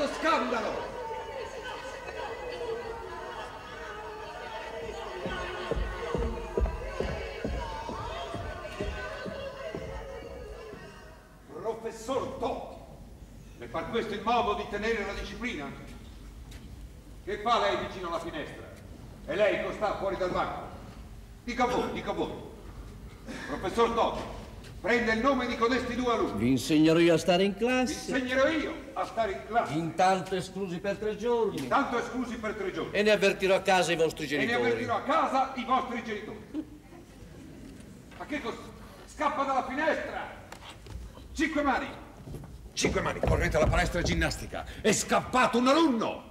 scandalo! Professor Totti, le fa questo il modo di tenere la disciplina? Che fa lei vicino alla finestra? E lei che sta fuori dal banco? Dica voi, dica voi. Professor Totti, prende il nome di codesti due alunni. Vi insegnerò io a stare in classe. Vi insegnerò io a stare in classe. Intanto esclusi per 3 giorni. Intanto esclusi per 3 giorni. E ne avvertirò a casa i vostri genitori. E ne avvertirò a casa i vostri genitori. Ma che cosa? Scappa dalla finestra! 5 mani! 5 mani, correte alla palestra ginnastica! È scappato un alunno!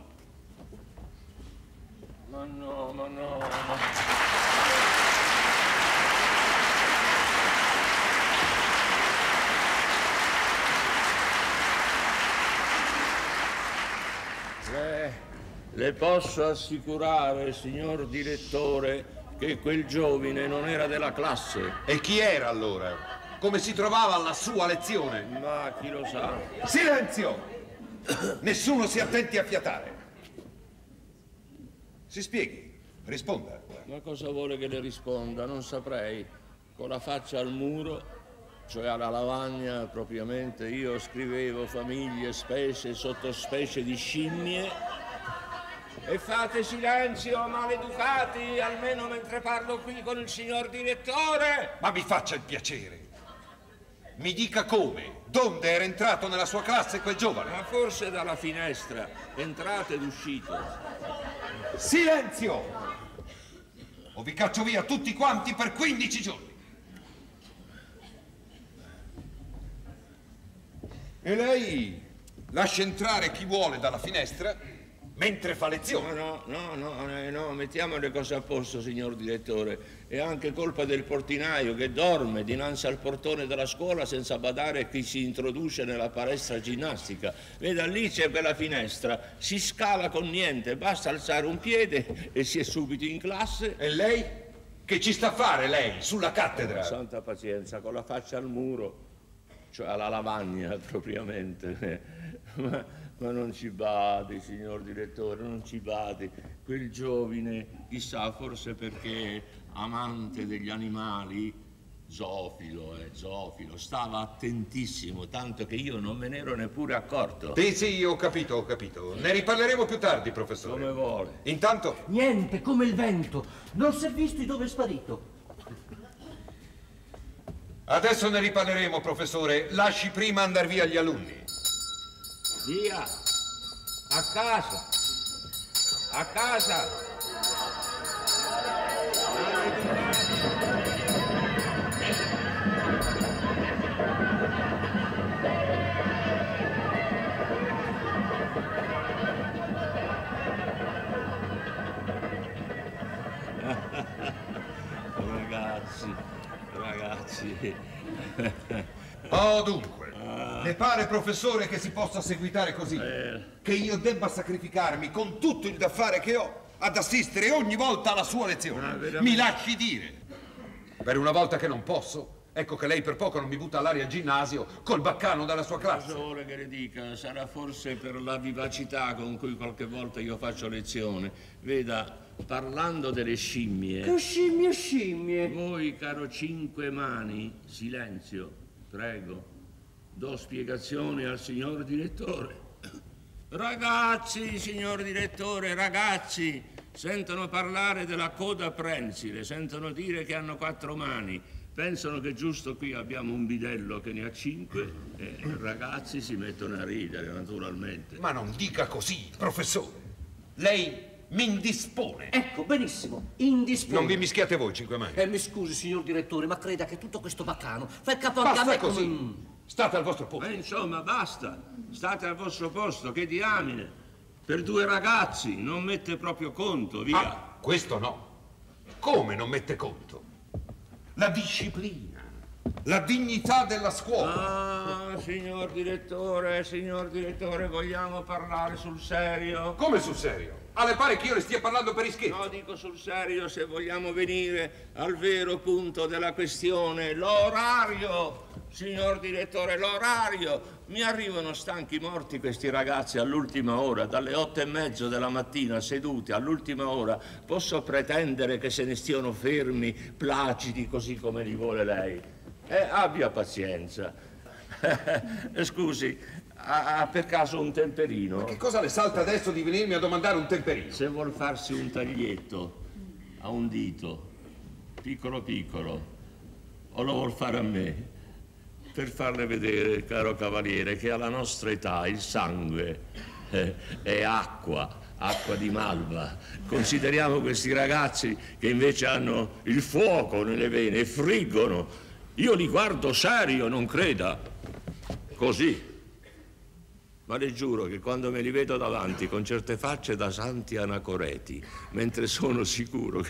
Ma no, ma no, Le posso assicurare, signor direttore, che quel giovine non era della classe. E chi era allora? Come si trovava alla sua lezione? Ma chi lo sa? Silenzio! Nessuno si attenti a fiatare. Si spieghi, risponda. Ma cosa vuole che le risponda? Non saprei. Con la faccia al muro, cioè alla lavagna propriamente, io scrivevo famiglie, specie, sottospecie di scimmie. E fate silenzio, maleducati, almeno mentre parlo qui con il signor direttore. Ma mi faccia il piacere. Mi dica come, dove era entrato nella sua classe quel giovane? Ma forse dalla finestra, entrato ed uscito. Silenzio! O vi caccio via tutti quanti per 15 giorni. E lei lascia entrare chi vuole dalla finestra mentre fa lezione. No, mettiamo le cose a posto, signor direttore. È anche colpa del portinaio che dorme dinanzi al portone della scuola senza badare a chi si introduce nella palestra ginnastica. Veda, lì c'è quella finestra, si scala con niente, basta alzare un piede e si è subito in classe. E lei? Che ci sta a fare lei, sulla cattedra? Santa pazienza, con la faccia al muro, cioè alla lavagna propriamente. Ma non ci badi, signor direttore, non ci badi. Quel giovine, chissà, forse perché amante degli animali, zoofilo, stava attentissimo, tanto che io non me ne ero neppure accorto. Sì, ho capito. Ne riparleremo più tardi, professore. Come vuole. Intanto... Niente, come il vento. Non si è visto dove è sparito. Adesso ne riparleremo, professore. Lasci prima andare via gli alunni. Via! A casa! A casa! Ragazzi. Oh, dunque. Le pare, professore, che si possa seguitare così? Che io debba sacrificarmi con tutto il da fare che ho ad assistere ogni volta alla sua lezione? Mi lasci dire. Per una volta che non posso, ecco che lei per poco non mi butta all'aria al ginnasio col baccano della sua classe. Cosa vuole che le dica? Sarà forse per la vivacità con cui qualche volta io faccio lezione. Veda, parlando delle scimmie... Che scimmie? Voi, caro Cinque Mani, silenzio, prego. Do spiegazioni al signor direttore. Ragazzi, signor direttore, ragazzi, sentono parlare della coda prensile, sentono dire che hanno 4 mani, pensano che giusto qui abbiamo un bidello che ne ha 5 e ragazzi si mettono a ridere, naturalmente. Ma non dica così, professore. Lei mi indispone. Ecco, benissimo, indispone. Non vi mischiate voi, Cinque Mani. Mi scusi, signor direttore, ma creda che tutto questo baccano fa il capo anche a me così. come... State al vostro posto. Insomma, basta. State al vostro posto, che diamine. Per 2 ragazzi, non mette proprio conto, via. Ah, questo no. Come non mette conto? La disciplina, la dignità della scuola. Ah, signor direttore, vogliamo parlare sul serio? Come sul serio? Le pare che io le stia parlando per ischerzo? No, dico sul serio, se vogliamo venire al vero punto della questione, l'orario. Signor direttore, l'orario. Mi arrivano stanchi morti questi ragazzi all'ultima ora, dalle 8:30 della mattina seduti all'ultima ora. Posso pretendere che se ne stiano fermi, placidi, così come li vuole lei? Abbia pazienza. Scusi, ha per caso un temperino? Ma che cosa le salta adesso di venirmi a domandare un temperino? Se vuol farsi un taglietto a un dito, piccolo piccolo, o lo vuol fare a me? Per farle vedere, caro cavaliere, che alla nostra età il sangue è acqua di malva. Consideriamo questi ragazzi che invece hanno il fuoco nelle vene e friggono. Io li guardo serio, non creda. Così. Ma le giuro che quando me li vedo davanti con certe facce da santi anacoreti, mentre sono sicuro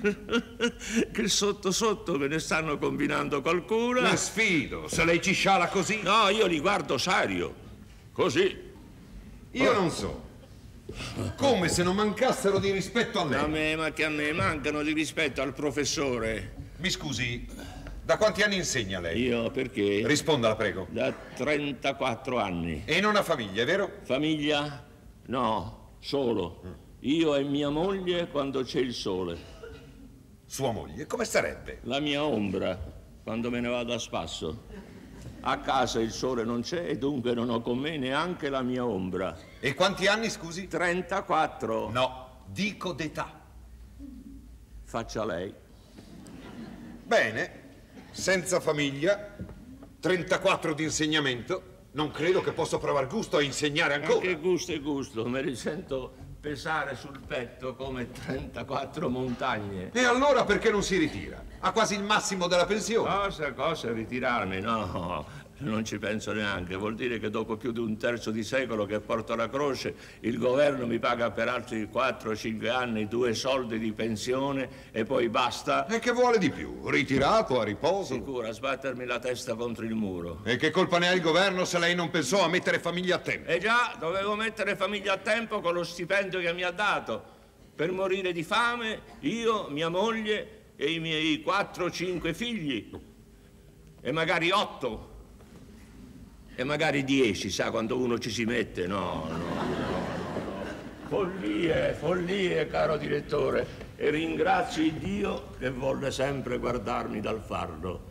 che sotto sotto me ne stanno combinando qualcuna... La sfido, se lei ci sciala così... No, io li guardo serio, così. Io non so. Come se non mancassero di rispetto a lei. A me, ma che a me mancano di rispetto al professore. Mi scusi, da quanti anni insegna lei? Io perché? Risponda, la prego. Da 34 anni. E non ha famiglia, è vero? Famiglia? No, solo. Io e mia moglie quando c'è il sole. Sua moglie, come sarebbe? La mia ombra quando me ne vado a spasso. A casa il sole non c'è e dunque non ho con me neanche la mia ombra. E quanti anni, scusi? 34. No, dico d'età. Faccia lei. Bene, senza famiglia, 34 di insegnamento, non credo che possa provare gusto a insegnare ancora. Ma che gusto è gusto, me li sento pesare sul petto come 34 montagne. E allora perché non si ritira? Ha quasi il massimo della pensione. Cosa ritirarmi? No, non ci penso neanche. Vuol dire che dopo più di un terzo di secolo che porto la croce, il governo mi paga per altri 4-5 anni 2 soldi di pensione e poi basta. E che vuole di più? Ritirato, a riposo? Sicura, sbattermi la testa contro il muro. E che colpa ne ha il governo se lei non pensò a mettere famiglia a tempo? Già, dovevo mettere famiglia a tempo con lo stipendio che mi ha dato. Per morire di fame, io, mia moglie e i miei 4-5 figli. E magari 8. E magari 10, sa, quando uno ci si mette. No. Follie, caro direttore. E ringrazio il Dio che volle sempre guardarmi dal farlo.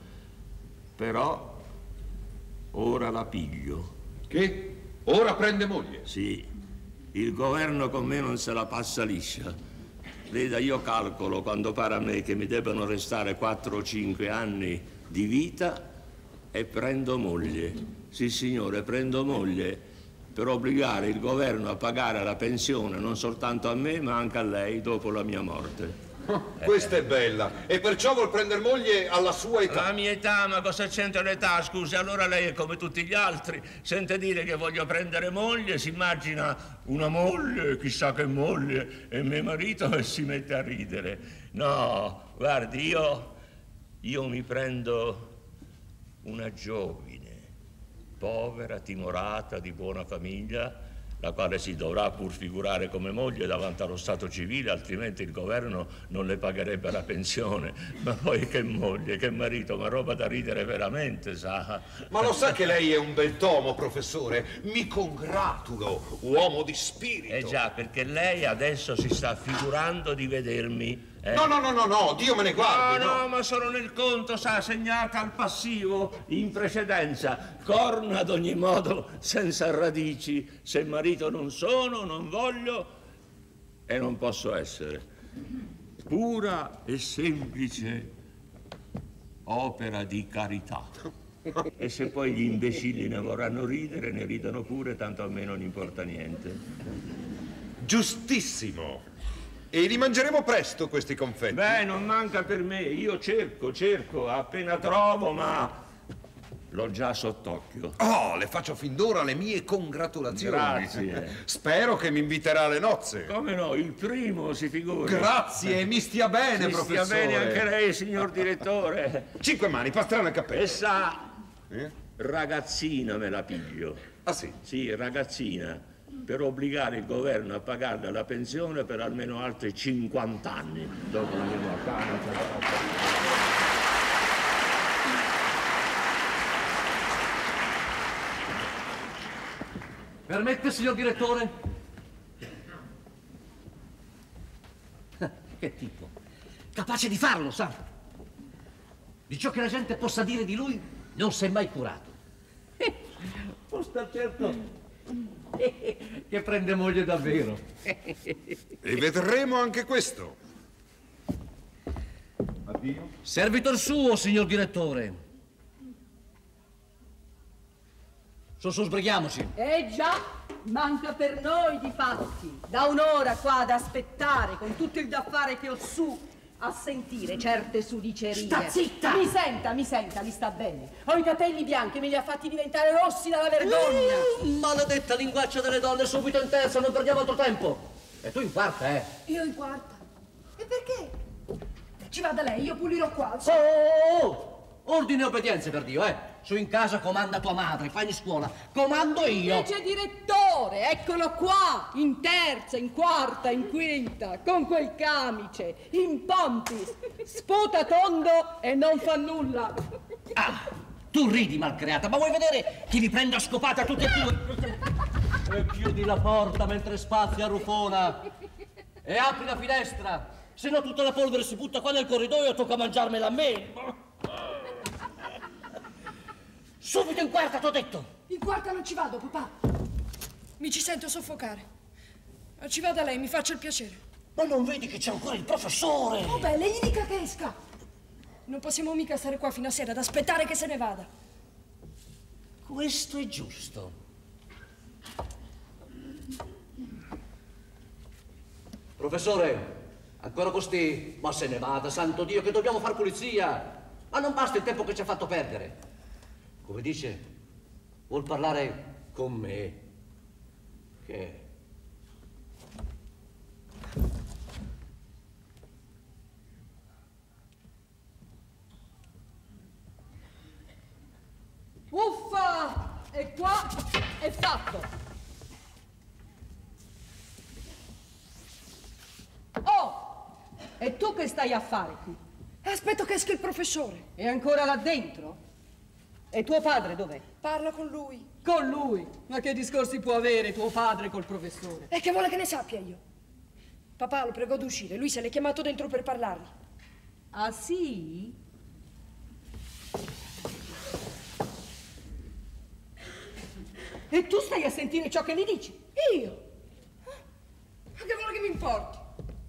Però ora la piglio. Che? Ora prende moglie? Sì, il governo con me non se la passa liscia. Veda, io calcolo quando pare a me che mi debbano restare 4 o 5 anni di vita e prendo moglie. Sì, signore, prendo moglie per obbligare il governo a pagare la pensione non soltanto a me ma anche a lei dopo la mia morte. Questa è bella. E perciò vuol prendere moglie alla sua età. La mia età, ma cosa c'entra l'età? Scusi, allora lei è come tutti gli altri. Sente dire che voglio prendere moglie, si immagina una moglie, chissà che moglie, e mio marito e si mette a ridere. No, guardi, io mi prendo una giovine, povera, timorata, di buona famiglia, la quale si dovrà pur figurare come moglie davanti allo Stato civile, altrimenti il governo non le pagherebbe la pensione. Ma poi che moglie, che marito, ma roba da ridere veramente, sa. Ma lo sa che lei è un bel tomo, professore? Mi congratulo, uomo di spirito. Eh già, perché lei adesso si sta figurando di vedermi. No, Dio me ne guardi. No, ma sono nel conto, sa, segnata al passivo in precedenza. Corna ad ogni modo, senza radici. Se marito non sono, non voglio e non posso essere. Pura e semplice opera di carità. E se poi gli imbecilli ne vorranno ridere, ne ridano pure, tanto a me non importa niente. Giustissimo. E li mangeremo presto questi confetti. Beh, non manca per me. Io cerco, appena trovo, ma l'ho già sott'occhio. Oh, le faccio fin d'ora le mie congratulazioni. Grazie. Spero che mi inviterà alle nozze. Come no, il primo, si figuri. Grazie, mi stia bene, professore. Mi stia bene anche lei, signor direttore. 5 mani, pastrano e cappello. E sa, ragazzina me la piglio. Ah sì? Sì, ragazzina. Per obbligare il governo a pagarle la pensione per almeno altri 50 anni dopo la mia morte. Permette, signor direttore? Che tipo? Capace di farlo, sa? Di ciò che la gente possa dire di lui non si è mai curato. Può star certo che prende moglie davvero. E vedremo anche questo. Addio. Servitor suo, signor direttore. Su, sbrighiamoci. Già, manca per noi di fatti. Da un'ora qua ad aspettare, con tutto il da fare che ho su, a sentire certe sudicerie. Sta zitta! Mi senta, li sta bene. Ho i capelli bianchi, me li ha fatti diventare rossi dalla vergogna. Maledetta linguaccia delle donne, subito in terza, non perdiamo altro tempo. E tu in quarta, eh? Io in quarta. E perché? Ci vada lei, io pulirò qua. Oh! Ordine e obbedienza, per Dio, eh! Su in casa comanda tua madre, fai in scuola, comando io! Invece direttore, eccolo qua, in terza, in quarta, in quinta, con quel camice, in pontis, sputa tondo e non fa nulla. Ah, tu ridi, malcreata, ma vuoi vedere chi vi prende a scopata tutti e due? E chiudi la porta mentre spazia Rufona e apri la finestra, se no tutta la polvere si butta qua nel corridoio e tocca mangiarmela a me. Subito in quarta, t'ho detto! In quarta non ci vado, papà. Mi ci sento soffocare. Ci vada lei, mi faccia il piacere. Ma non vedi che c'è ancora il professore? Oh beh, lei gli dica che esca. Non possiamo mica stare qua fino a sera ad aspettare che se ne vada. Questo è giusto. Professore, ancora costì? Ma se ne vada, santo Dio, che dobbiamo far pulizia. Ma non basta il tempo che ci ha fatto perdere. Come dice, vuol parlare con me. Che? Uffa! E qua è fatto. Oh! E tu che stai a fare qui? Aspetto che esca il professore. È ancora là dentro? E tuo padre dov'è? Parla con lui. Con lui? Ma che discorsi può avere tuo padre col professore? E che vuole che ne sappia io? Papà lo pregò d'uscire, lui se l'è chiamato dentro per parlargli. Ah sì? E tu stai a sentire ciò che gli dici? Io? Ma che vuole che mi importi?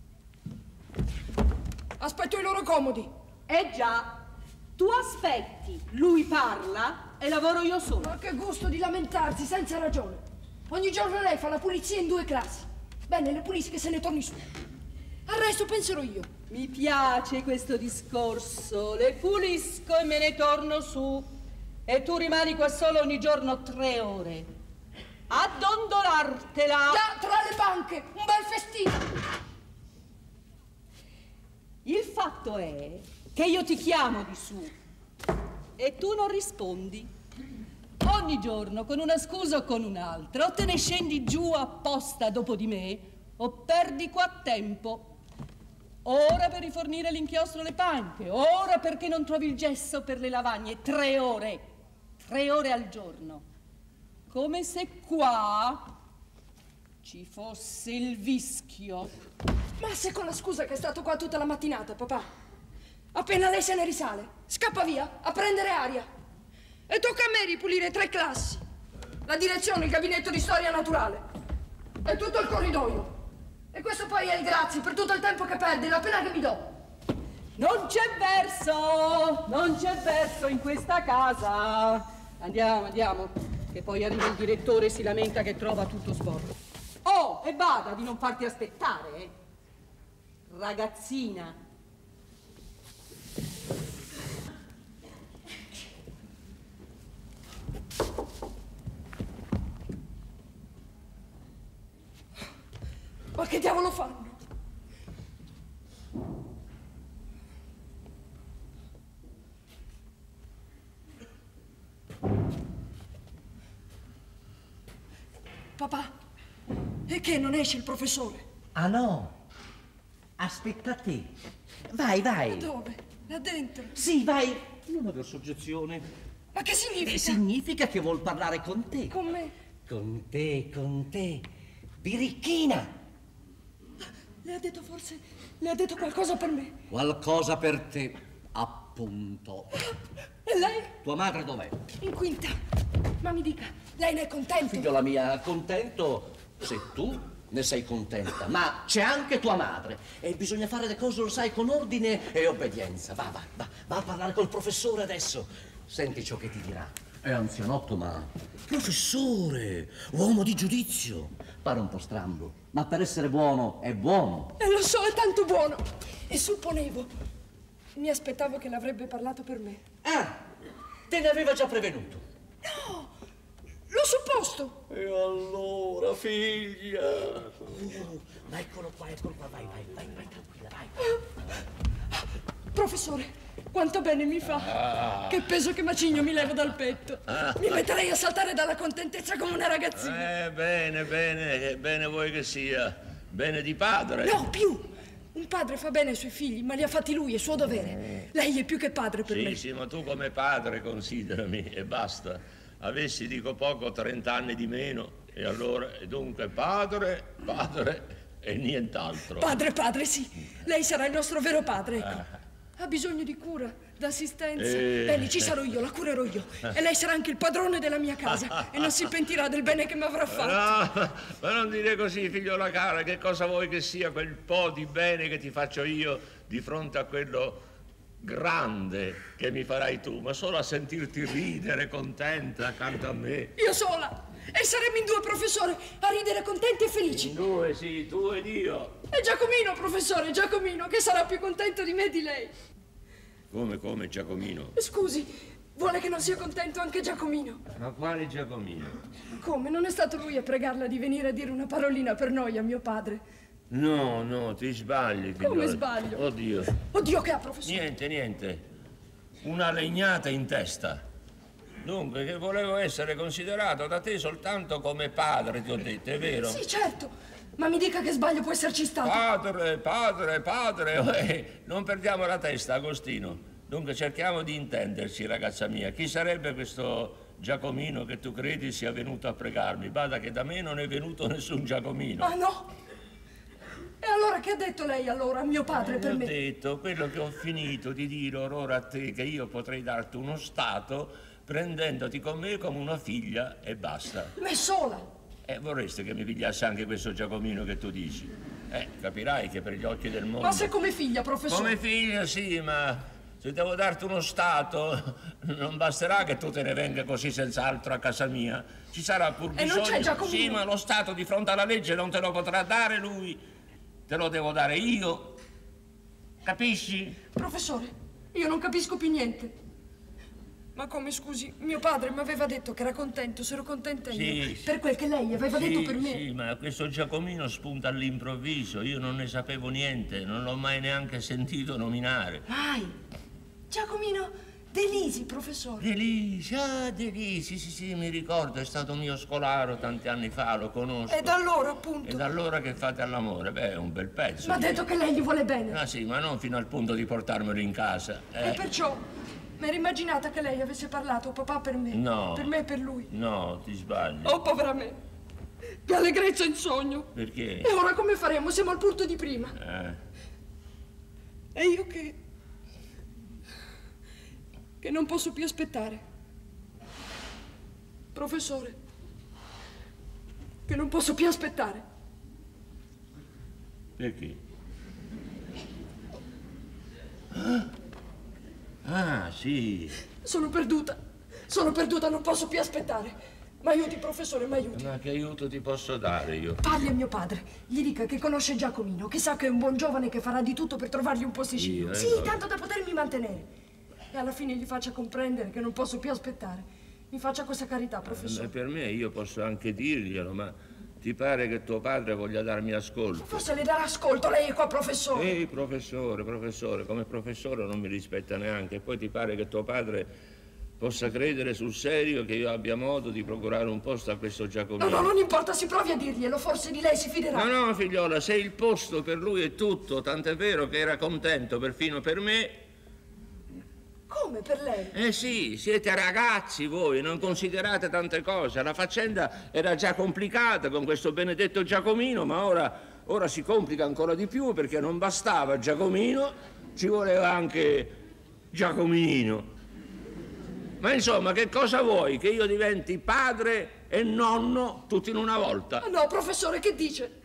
Aspetto i loro comodi. Già. Tu aspetti, lui parla e lavoro io solo. Ma che gusto di lamentarsi senza ragione. Ogni giorno lei fa la pulizia in 2 classi. Bene, le pulisca e se ne torni su. Al resto penserò io. Mi piace questo discorso. Le pulisco e me ne torno su. E tu rimani qua solo ogni giorno 3 ore. A dondolartela. Là, tra le banche, un bel festino. Il fatto è che io ti chiamo di su e tu non rispondi. Ogni giorno, con una scusa o con un'altra, o te ne scendi giù apposta dopo di me, o perdi qua tempo. Ora per rifornire l'inchiostro alle panche, ora perché non trovi il gesso per le lavagne. 3 ore. 3 ore al giorno. Come se qua ci fosse il vischio. Ma se con la scusa che è stato qua tutta la mattinata, papà. Appena lei se ne risale, scappa via a prendere aria. E tocca a me ripulire 3 classi. La direzione, il gabinetto di storia naturale. E tutto il corridoio. E questo poi è il grazie per tutto il tempo che perde, la pena che mi do. Non c'è verso in questa casa. Andiamo, che poi arriva il direttore e si lamenta che trova tutto sporco. Oh, e bada di non farti aspettare, eh. Ragazzina. Ma che diavolo fanno? Papà, e che non esce il professore? Ah no, aspetta te. Vai. Dove? Là dentro? Sì, vai. Non aver soggezione. Ma che significa? Significa che vuol parlare con te. Con me? Con te, birichina. Le ha detto forse, le ha detto qualcosa per me. Qualcosa per te, appunto. E lei? Tua madre dov'è? In quinta. Ma mi dica, lei ne è contento? Figliola mia, contento se tu ne sei contenta, ma c'è anche tua madre e bisogna fare le cose, lo sai, con ordine e obbedienza. Va a parlare col professore adesso. Senti ciò che ti dirà. È anzianotto, ma professore, uomo di giudizio. Pare un po' strambo, ma per essere buono è buono. E lo so, è tanto buono. E supponevo, mi aspettavo che l'avrebbe parlato per me. Ah, te ne aveva già prevenuto. No, l'ho supposto. E allora, figlia? Ma eccolo qua, vai, tranquilla, vai. Professore, quanto bene mi fa. Che peso, che macigno mi levo dal petto. Mi metterei a saltare dalla contentezza come una ragazzina. Bene vuoi che sia. Bene di padre. No, più. Un padre fa bene ai suoi figli, ma li ha fatti lui, è suo dovere. Lei è più che padre per me. Sì, ma tu come padre considerami e basta. Avessi, dico poco, 30 anni di meno, e allora, e dunque padre e nient'altro. Padre, sì. Lei sarà il nostro vero padre, ecco. Ha bisogno di cura, d'assistenza. Bene, ci sarò io, la curerò io. E lei sarà anche il padrone della mia casa e non si pentirà del bene che mi avrà fatto. No, ma non dire così, figliola cara, che cosa vuoi che sia quel po' di bene che ti faccio io di fronte a quello grande che mi farai tu, ma solo a sentirti ridere contenta accanto a me. Io sola. E saremo in due, professore, a ridere contenti e felici. In due, sì, tu ed io. E Giacomino, professore, Giacomino, che sarà più contento di me e di lei. Come Giacomino? Scusi, vuole che non sia contento anche Giacomino? Ma quale Giacomino? Come? Non è stato lui a pregarla di venire a dire una parolina per noi a mio padre? No, ti sbagli, figliola. Come sbaglio? Oddio, che ha, professore? Niente. Una legnata in testa. Dunque, che volevo essere considerato da te soltanto come padre, ti ho detto, è vero? Sì, certo. Ma mi dica che sbaglio può esserci stato. Padre, non perdiamo la testa, Agostino. Dunque, cerchiamo di intenderci, ragazza mia. Chi sarebbe questo Giacomino che tu credi sia venuto a pregarmi? Bada che da me non è venuto nessun Giacomino. Ah, no? E allora che ha detto lei allora, mio padre, per me? Ho detto quello che ho finito di dire ora a te, che io potrei darti uno stato prendendoti con me come una figlia e basta. Me sola? Vorresti che mi pigliasse anche questo Giacomino che tu dici? Capirai che per gli occhi del mondo... Ma se come figlia, professore? Come figlia, sì, ma se devo darti uno stato, non basterà che tu te ne venga così senza altro a casa mia. Ci sarà pur bisogno... E non c'è Giacomino? Sì, ma lo Stato di fronte alla legge non te lo potrà dare lui. Te lo devo dare io. Capisci? Professore, io non capisco più niente. Ma come, scusi, mio padre mi aveva detto che era contento, se ero contenta io. Sì. Per quel che lei aveva detto per me. Sì, ma questo Giacomino spunta all'improvviso. Io non ne sapevo niente, non l'ho mai neanche sentito nominare. Mai? Giacomino Delisi, professore. Delisi, sì, mi ricordo, è stato mio scolaro tanti anni fa, lo conosco. E da allora, appunto. E da allora che fate all'amore? Beh, è un bel pezzo. Ma ha detto che lei gli vuole bene. Ah sì, ma non fino al punto di portarmelo in casa. E perciò mi ero immaginata che lei avesse parlato, papà, per me. No. Per me e per lui. No, ti sbagli. Oh, povera me. Che allegrezza in sogno. Perché? E ora come faremo? Siamo al punto di prima. E io che non posso più aspettare. Professore, che non posso più aspettare. Perché? Sì. Sono perduta, non posso più aspettare. M'aiuti, professore, m'aiuti. Ma che aiuto ti posso dare io? Parli a mio padre, gli dica che conosce Giacomino, che sa che è un buon giovane che farà di tutto per trovargli un posticino. Sì, tanto da potermi mantenere. E alla fine gli faccia comprendere che non posso più aspettare. Mi faccia questa carità, professore. Per me io posso anche dirglielo, ma ti pare che tuo padre voglia darmi ascolto? Forse le darà ascolto, lei è qua, professore. Ehi, professore, come professore non mi rispetta neanche. E poi ti pare che tuo padre possa credere sul serio che io abbia modo di procurare un posto a questo Giacomino? No, non importa, si provi a dirglielo, forse di lei si fiderà. No, figliola, se il posto per lui è tutto, tant'è vero che era contento perfino per me, Come per lei? Eh sì, siete ragazzi voi, non considerate tante cose. La faccenda era già complicata con questo benedetto Giacomino, ma ora si complica ancora di più perché non bastava Giacomino, ci voleva anche Giacomino. Ma insomma, che cosa vuoi? Che io diventi padre e nonno tutti in una volta? No, professore, che dice?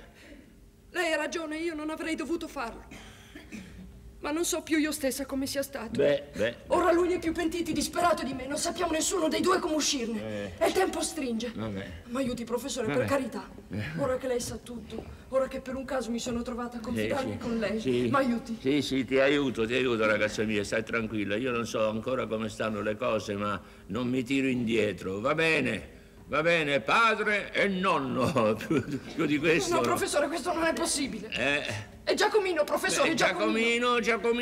Lei ha ragione, io non avrei dovuto farlo. Ma non so più io stessa come sia stato. Beh. Ora lui è più pentito e disperato di me. Non sappiamo nessuno dei due come uscirne. E il tempo stringe. Vabbè. Ma aiuti, professore, per carità. Ora che lei sa tutto, ora che per un caso mi sono trovata a confidarmi con lei, sì. ma aiuti. Sì, ti aiuto, ragazza mia, stai tranquilla. Io non so ancora come stanno le cose, ma non mi tiro indietro. Va bene, padre e nonno. Più di questo. No, professore, questo non è possibile. È Giacomino, professore, Giacomino,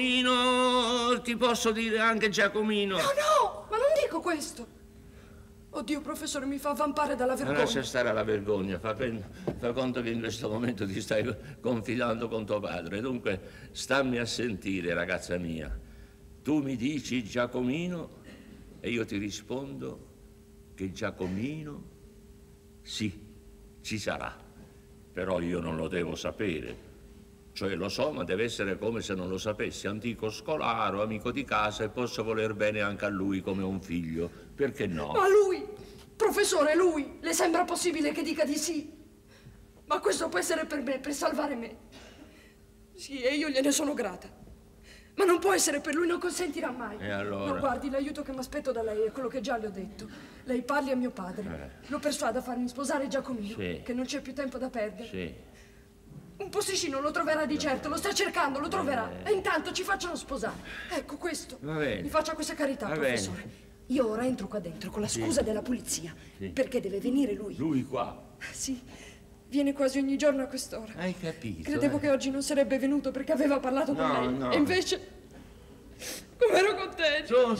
ti posso dire anche Giacomino. No, ma non dico questo. Oddio, professore, mi fa avvampare dalla vergogna. Lascia stare la vergogna, fa conto che in questo momento ti stai confidando con tuo padre. Dunque, stammi a sentire, ragazza mia. Tu mi dici Giacomino e io ti rispondo che Giacomino, sì, ci sarà. Però io non lo devo sapere. Cioè lo so, ma deve essere come se non lo sapessi. Antico scolaro, amico di casa, e posso voler bene anche a lui come un figlio. Perché no? Ma lui, professore, lui, le sembra possibile che dica di sì? Ma questo può essere per me, per salvare me. Sì, e io gliene sono grata. Ma non può essere per lui, non consentirà mai. E allora? Ma guardi, l'aiuto che mi aspetto da lei è quello che già le ho detto. Lei parli a mio padre. Lo persuada a farmi sposare Giacomino, che non c'è più tempo da perdere. Sì. Un posticino lo troverà di certo, lo sta cercando, lo troverà. E intanto ci facciano sposare. Ecco questo. Va bene. Mi faccia questa carità, professore. Bene. Io ora entro qua dentro con la scusa della pulizia. Perché deve venire lui. Lui qua? Sì, viene quasi ogni giorno a quest'ora. Hai capito? Credevo che oggi non sarebbe venuto perché aveva parlato con lei. No. E invece, come ero contento.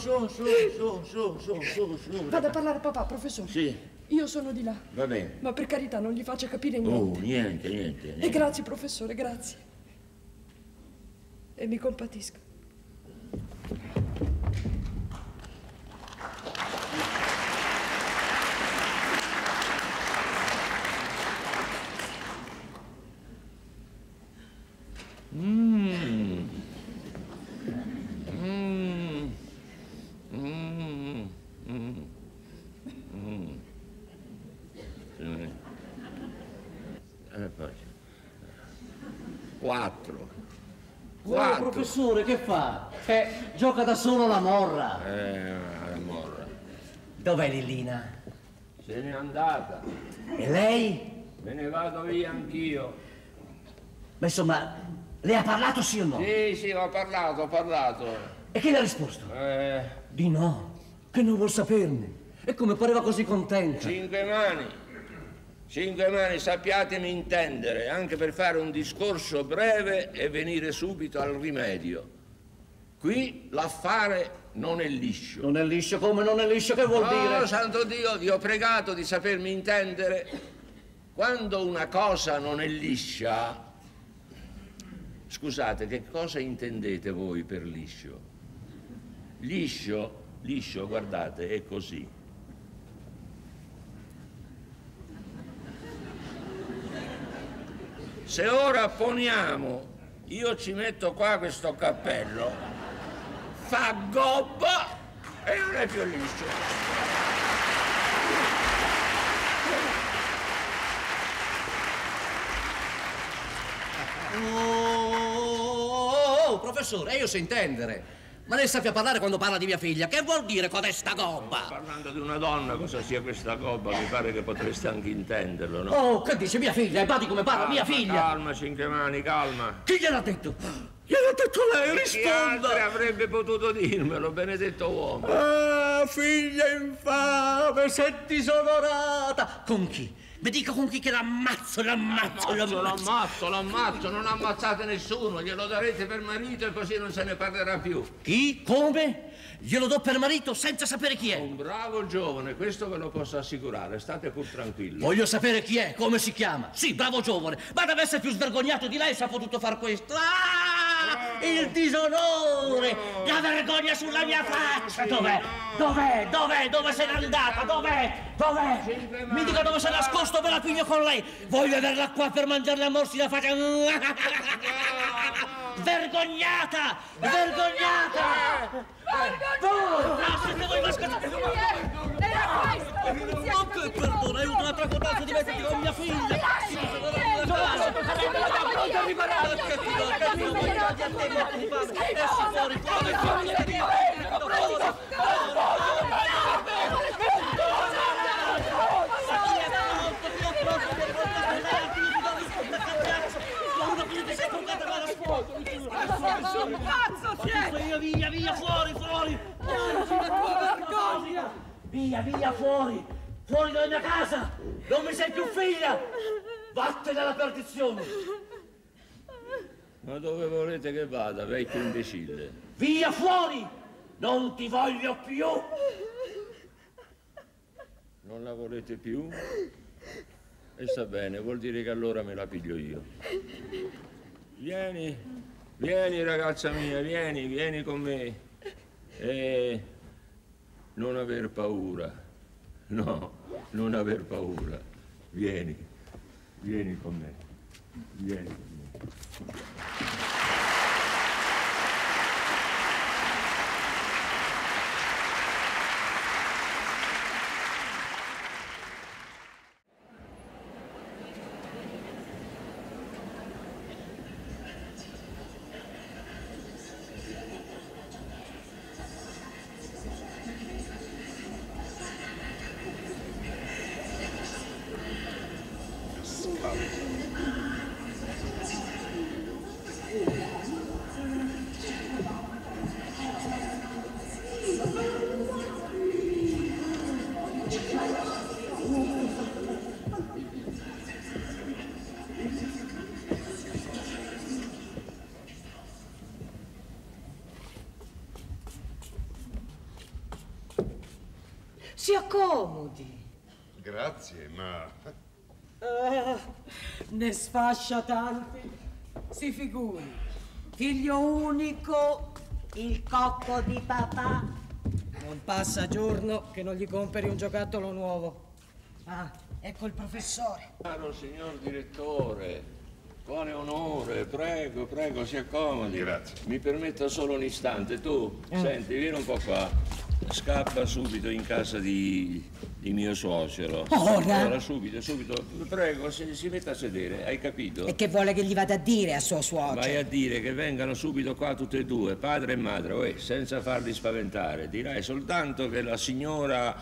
Su. Vado a parlare a papà, professore. Sì. Io sono di là. Va bene. Ma per carità non gli faccia capire niente. Niente. E grazie, professore, grazie. E mi compatisco. Poi. 4. Professore, che fa? Gioca da solo la morra. La morra. Dov'è Lillina? Se n'è andata. E lei? Me ne vado via anch'io. Ma insomma, le ha parlato sì o no? Sì, ho parlato. E che le ha risposto? Di no, che non vuol saperne. E come pareva così contenta. 5 mani, sappiatemi intendere, anche per fare un discorso breve e venire subito al rimedio. Qui l'affare non è liscio. Non è liscio? Come non è liscio? Che vuol dire? Oh, santo Dio, vi ho pregato di sapermi intendere. Quando una cosa non è liscia... Scusate, che cosa intendete voi per liscio? Liscio, guardate, è così. Se ora poniamo, io ci metto qua questo cappello, fa gobba e non è più liscio. Oh, professore, io so intendere. Ma lei sappia parlare quando parla di mia figlia. Che vuol dire codesta gobba? Parlando di una donna, cosa sia questa gobba, mi pare che potreste anche intenderlo, no? Oh, che dice mia figlia? E badi come parla mia figlia? Calma, 5 mani, calma. Chi gliel'ha detto? Gliel'ha detto lei, risponda! Chi avrebbe potuto dirmelo, benedetto uomo? Ah, figlia infame, sei disonorata! Con chi? Mi dica con chi che l'ammazzo, L'ammazzo, non ammazzate nessuno, glielo darete per marito e così non se ne parlerà più. Chi? Come? Glielo do per marito senza sapere chi è. Un bravo giovane, questo ve lo posso assicurare, state pur tranquilli. Voglio sapere chi è, come si chiama. Sì, bravo giovane, ma deve essere più svergognato di lei se ha potuto far questo. Ah! Il disonore, la vergogna sulla mia faccia. Dov'è? Dov'è? Dov'è? Dove sei andata? Dov'è? Dov'è? Mi dica dove sei nascosto, me la piglio con lei. Voglio averla qua per mangiarle a morsi la faccia. Vergognata! Vergognata! Siete voi mascate! Era questo! Che perdona, è un'altra contazza di metterti con mia figlia! Via, via, fuori, fuori! Via, via, fuori! Fuori dalla mia casa! Non mi sei più figlia! Vattene alla perdizione! Ma dove volete che vada, vecchio imbecille? Via, fuori! Non ti voglio più! Non la volete più? E sta bene, vuol dire che allora me la piglio io. Vieni, vieni ragazza mia, vieni, vieni con me. E non aver paura. No, non aver paura. Vieni, vieni con me. Vieni con me. Si accomodi. Grazie, ma... Ne sfascia tanti. Si figuri. Figlio unico, il cocco di papà. Non passa giorno che non gli compri un giocattolo nuovo. Ah, ecco il professore. Caro signor direttore, quale onore, prego, prego, si accomodi. Grazie. Mi permetta solo un istante, tu, senti, vieni un po' qua. Scappa subito in casa di mio suocero. Ora? Subito, subito. Prego, si metta a sedere, hai capito? E che vuole che gli vada a dire a suo suocero? Vai a dire che vengano subito qua tutte e due, padre e madre, senza farli spaventare. Dirai soltanto che la signora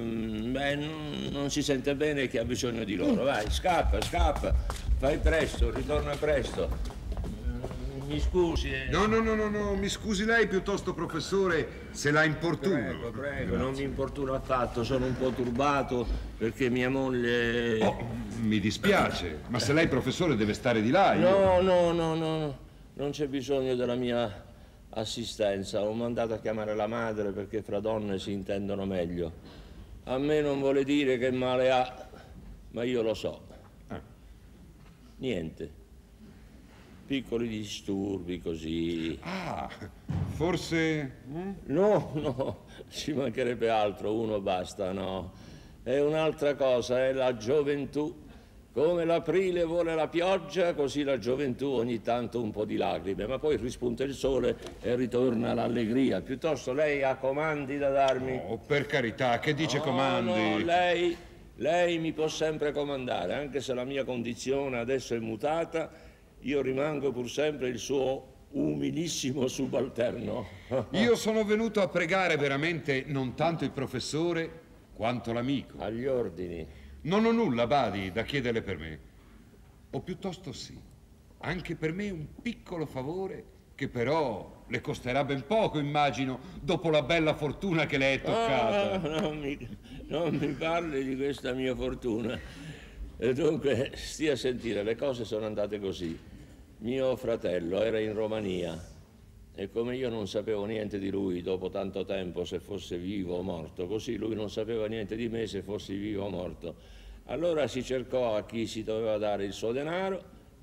non si sente bene e che ha bisogno di loro. Vai, scappa, scappa. Fai presto, ritorna presto. Mi scusi. No, mi scusi lei piuttosto, professore, se la importuno. Prego, prego, non mi importuno affatto, sono un po' turbato perché mia moglie... Oh, mi dispiace, ma se lei, professore, deve stare di là... No, non c'è bisogno della mia assistenza. Ho mandato a chiamare la madre perché fra donne si intendono meglio. A me non vuole dire che male ha, ma io lo so. Niente. Piccoli disturbi così. Ah, forse... No, ci mancherebbe altro, uno basta, no. È un'altra cosa, è la gioventù. Come l'aprile vuole la pioggia, così la gioventù ogni tanto un po' di lacrime, ma poi rispunta il sole e ritorna l'allegria. Piuttosto lei ha comandi da darmi? Oh, per carità, che dice comandi? No, lei mi può sempre comandare, anche se la mia condizione adesso è mutata. Io rimango pur sempre il suo umilissimo subalterno. Io sono venuto a pregare veramente non tanto il professore quanto l'amico. Agli ordini. Non ho nulla, badi, da chiederle per me. O piuttosto sì, anche per me un piccolo favore che però le costerà ben poco, immagino, dopo la bella fortuna che le è toccata. Non mi parli di questa mia fortuna. E dunque, stia a sentire, le cose sono andate così. Mio fratello era in Romania e come io non sapevo niente di lui dopo tanto tempo, se fosse vivo o morto, così lui non sapeva niente di me se fossi vivo o morto. Allora si cercò a chi si doveva dare il suo denaro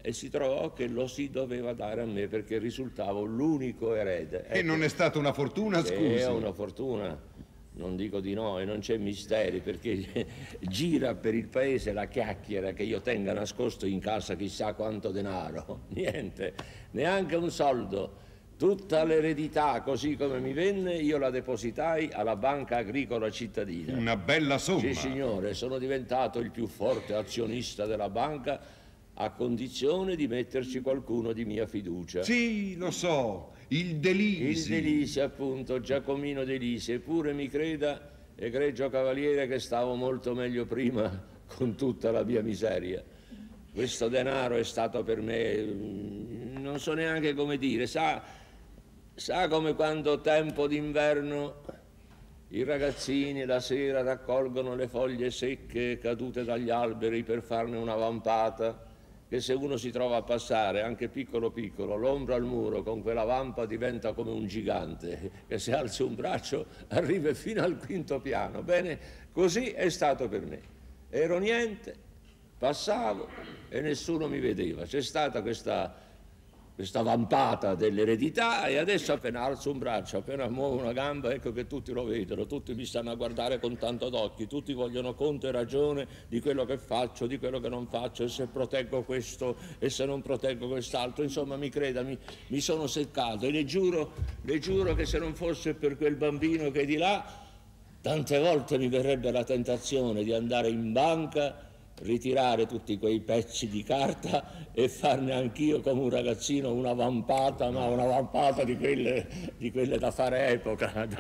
e si trovò che lo si doveva dare a me perché risultavo l'unico erede. E non è stata una fortuna, scusi? È una fortuna, non dico di no, e non c'è misteri, perché gira per il paese la chiacchiera che io tenga nascosto in casa chissà quanto denaro. Niente, neanche un soldo. Tutta l'eredità, così come mi venne, io la depositai alla Banca Agricola Cittadina. Una bella somma. Sì, signore, sono diventato il più forte azionista della banca a condizione di metterci qualcuno di mia fiducia. Sì, lo so, il Delisi. Il Delisi, appunto, Giacomino Delisi. Eppure mi creda, egregio cavaliere, che stavo molto meglio prima con tutta la mia miseria. Questo denaro è stato per me, non so neanche come dire, sa come quando tempo d'inverno i ragazzini la sera raccolgono le foglie secche cadute dagli alberi per farne una vampata, che se uno si trova a passare, anche piccolo piccolo, l'ombra al muro con quella vampa diventa come un gigante, che se alza un braccio arriva fino al quinto piano. Bene, così è stato per me. Ero niente, passavo e nessuno mi vedeva. C'è stata questa vampata dell'eredità e adesso appena alzo un braccio, appena muovo una gamba, ecco che tutti lo vedono, tutti mi stanno a guardare con tanto d'occhi, tutti vogliono conto e ragione di quello che faccio, di quello che non faccio, e se proteggo questo e se non proteggo quest'altro. Insomma, mi creda, mi sono seccato e le giuro che se non fosse per quel bambino che è di là, tante volte mi verrebbe la tentazione di andare in banca, ritirare tutti quei pezzi di carta e farne anch'io come un ragazzino una vampata, ma una vampata di quelle da fare epoca,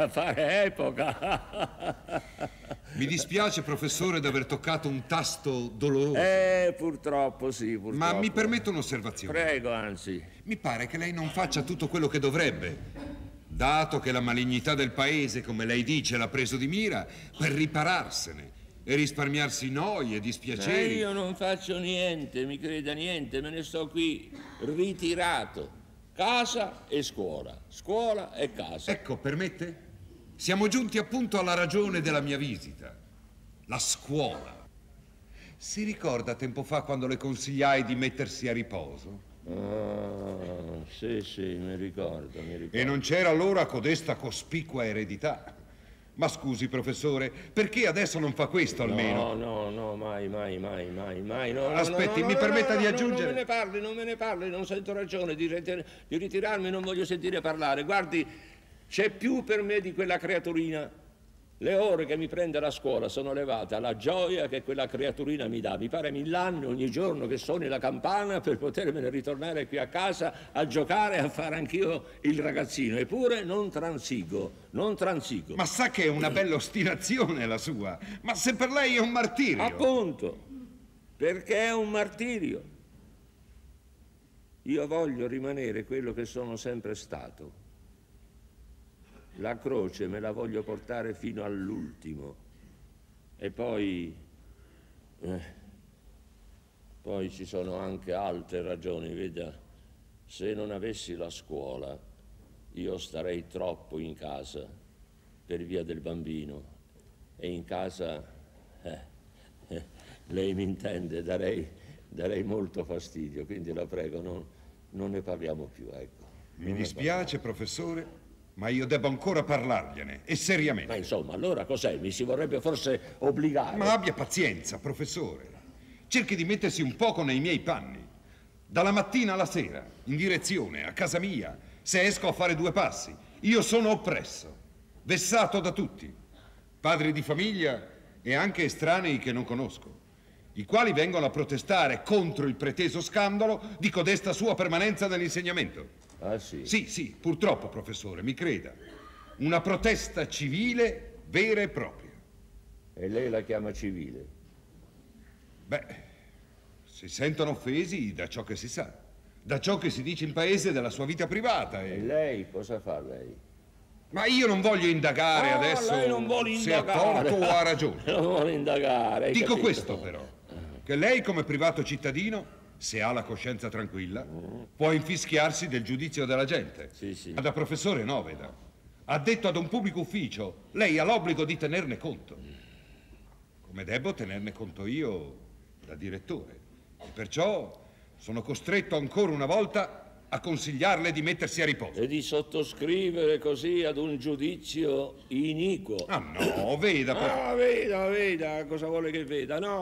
Mi dispiace, professore, di aver toccato un tasto doloroso. Purtroppo sì, purtroppo. Ma mi permette un'osservazione? Prego, anzi. Mi pare che lei non faccia tutto quello che dovrebbe, dato che la malignità del paese, come lei dice, l'ha preso di mira per ripararsene e risparmiarsi noie e dispiaceri. Io non faccio niente, mi creda, niente, me ne sto qui ritirato. Casa e scuola, scuola e casa. Ecco, permette? Siamo giunti appunto alla ragione della mia visita, la scuola. Si ricorda tempo fa quando le consigliai di mettersi a riposo? Ah, sì, mi ricordo. E non c'era allora codesta cospicua eredità. Ma scusi, professore, perché adesso non fa questo almeno? No, mai. No, aspetti, mi permetta di aggiungere. Non me ne parli, non sento ragione di ritirarmi, non voglio sentire parlare. Guardi, c'è più per me di quella creaturina. Le ore che mi prende la scuola sono levate alla gioia che quella creaturina mi dà. Mi pare 1000 anni ogni giorno che suoni la campana per potermene ritornare qui a casa a giocare e a fare anch'io il ragazzino. Eppure non transigo. Ma sa che è una bella ostinazione la sua? Ma se per lei è un martirio. Appunto, perché è un martirio. Io voglio rimanere quello che sono sempre stato. La croce me la voglio portare fino all'ultimo. E poi ci sono anche altre ragioni, veda. Se non avessi la scuola, io starei troppo in casa per via del bambino. E in casa, lei mi intende, darei molto fastidio, quindi la prego, non ne parliamo più, ecco. Mi dispiace, professore, ma io devo ancora parlargliene, e seriamente. Ma insomma, allora cos'è? Mi si vorrebbe forse obbligare? Ma abbia pazienza, professore. Cerchi di mettersi un poco nei miei panni. Dalla mattina alla sera, in direzione, a casa mia, se esco a fare 2 passi, io sono oppresso, vessato da tutti, padri di famiglia e anche estranei che non conosco, i quali vengono a protestare contro il preteso scandalo di codesta sua permanenza nell'insegnamento. Ah, sì? Sì, purtroppo, professore, mi creda. Una protesta civile vera e propria. E lei la chiama civile? Beh, si sentono offesi da ciò che si sa, da ciò che si dice in paese della sua vita privata. E lei cosa fa, lei? Ma io non voglio indagare adesso lei non vuole se ha indagare. torto o ha ragione. Non vuole indagare. Dico capito? questo però, che lei come privato cittadino, se ha la coscienza tranquilla, può infischiarsi del giudizio della gente. Sì. Ma da professore no, veda. Addetto ad un pubblico ufficio, lei ha l'obbligo di tenerne conto. Come debbo tenerne conto io da direttore. E perciò sono costretto ancora una volta a consigliarle di mettersi a riposo. E di sottoscrivere così ad un giudizio iniquo. Ah no, veda. Ah, veda, cosa vuole che veda? No,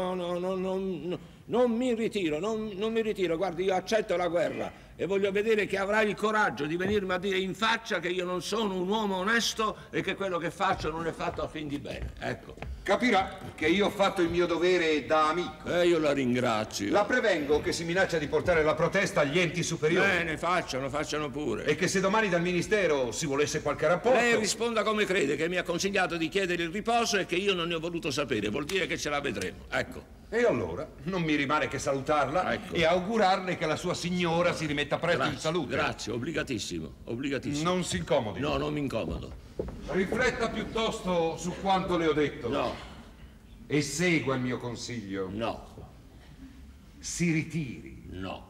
non mi ritiro, non mi ritiro. Guardi, io accetto la guerra e voglio vedere che avrai il coraggio di venirmi a dire in faccia che io non sono un uomo onesto e che quello che faccio non è fatto a fin di bene. Ecco. Capirà che io ho fatto il mio dovere da amico. Io la ringrazio. La prevengo che si minaccia di portare la protesta agli enti superiori. Bene, facciano pure. E che se domani dal ministero si volesse qualche rapporto... Lei risponda come crede, che mi ha consigliato di chiedere il riposo e che io non ne ho voluto sapere. Vuol dire che ce la vedremo. Ecco. E allora non mi rimane che salutarla, ecco, e augurarle che la sua signora si rimetta presto in salute. Grazie, obbligatissimo. Non si incomodi. No, non mi incomodo. Rifletta piuttosto su quanto le ho detto. No. E segua il mio consiglio. No. Si ritiri. No.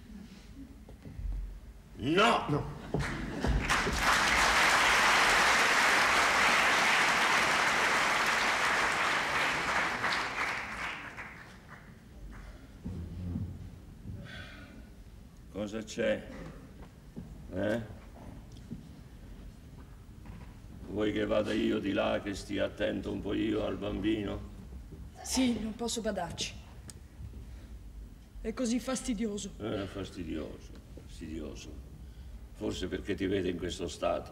Cosa c'è? Vuoi che vada io di là, che stia attento un po' io al bambino? Sì, non posso badarci. È così fastidioso. Fastidioso. Forse perché ti vede in questo stato.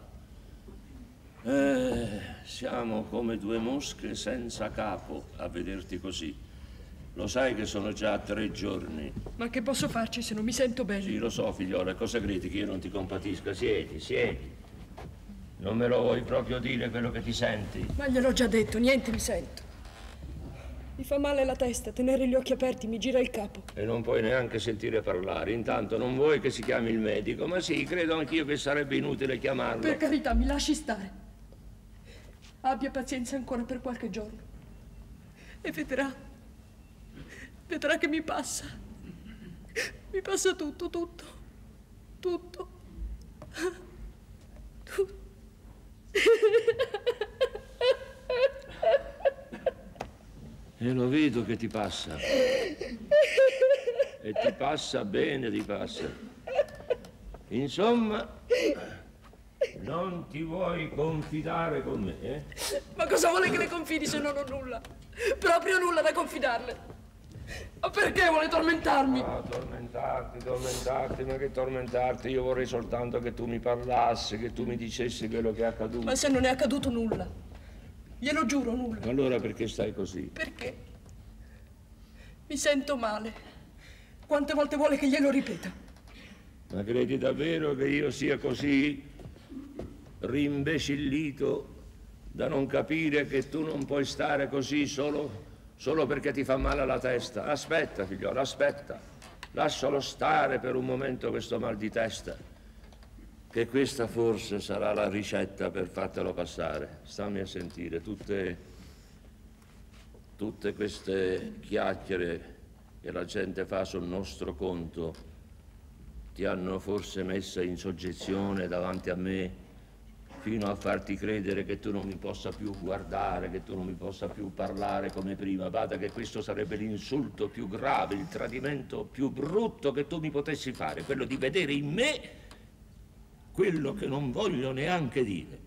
Siamo come due mosche senza capo a vederti così. Lo sai che sono già 3 giorni. Ma che posso farci se non mi sento bene? Sì, lo so, figliola. Cosa credi, che io non ti compatisca? Siedi. Non me lo vuoi proprio dire quello che ti senti? Ma gliel'ho già detto, niente mi sento. Mi fa male la testa, tenere gli occhi aperti, mi gira il capo. E non puoi neanche sentire parlare. Intanto non vuoi che si chiami il medico? Ma sì, credo anch'io che sarebbe inutile chiamarlo. Per carità, mi lasci stare. Abbia pazienza ancora per qualche giorno. E vedrà che mi passa. Mi passa tutto. E lo vedo che ti passa. E ti passa bene, ti passa. Insomma, non ti vuoi confidare con me, eh? Ma cosa vuole che le confidi se non ho nulla? Proprio nulla da confidarle. Ma perché vuole tormentarmi? Ah, tormentarti, ma che tormentarti? Io vorrei soltanto che tu mi parlassi, che tu mi dicessi quello che è accaduto. Ma se non è accaduto nulla, glielo giuro, nulla. Allora perché stai così? Perché? Mi sento male. Quante volte vuole che glielo ripeta? Ma credi davvero che io sia così rimbecillito da non capire che tu non puoi stare così solo perché ti fa male la testa? Aspetta, figliolo, aspetta. Lascialo stare per un momento questo mal di testa, che questa forse sarà la ricetta per fartelo passare. Stammi a sentire, tutte queste chiacchiere che la gente fa sul nostro conto ti hanno forse messa in soggezione davanti a me, fino a farti credere che tu non mi possa più guardare, che tu non mi possa più parlare come prima. Bada che questo sarebbe l'insulto più grave, il tradimento più brutto che tu mi potessi fare, quello di vedere in me quello che non voglio neanche dire.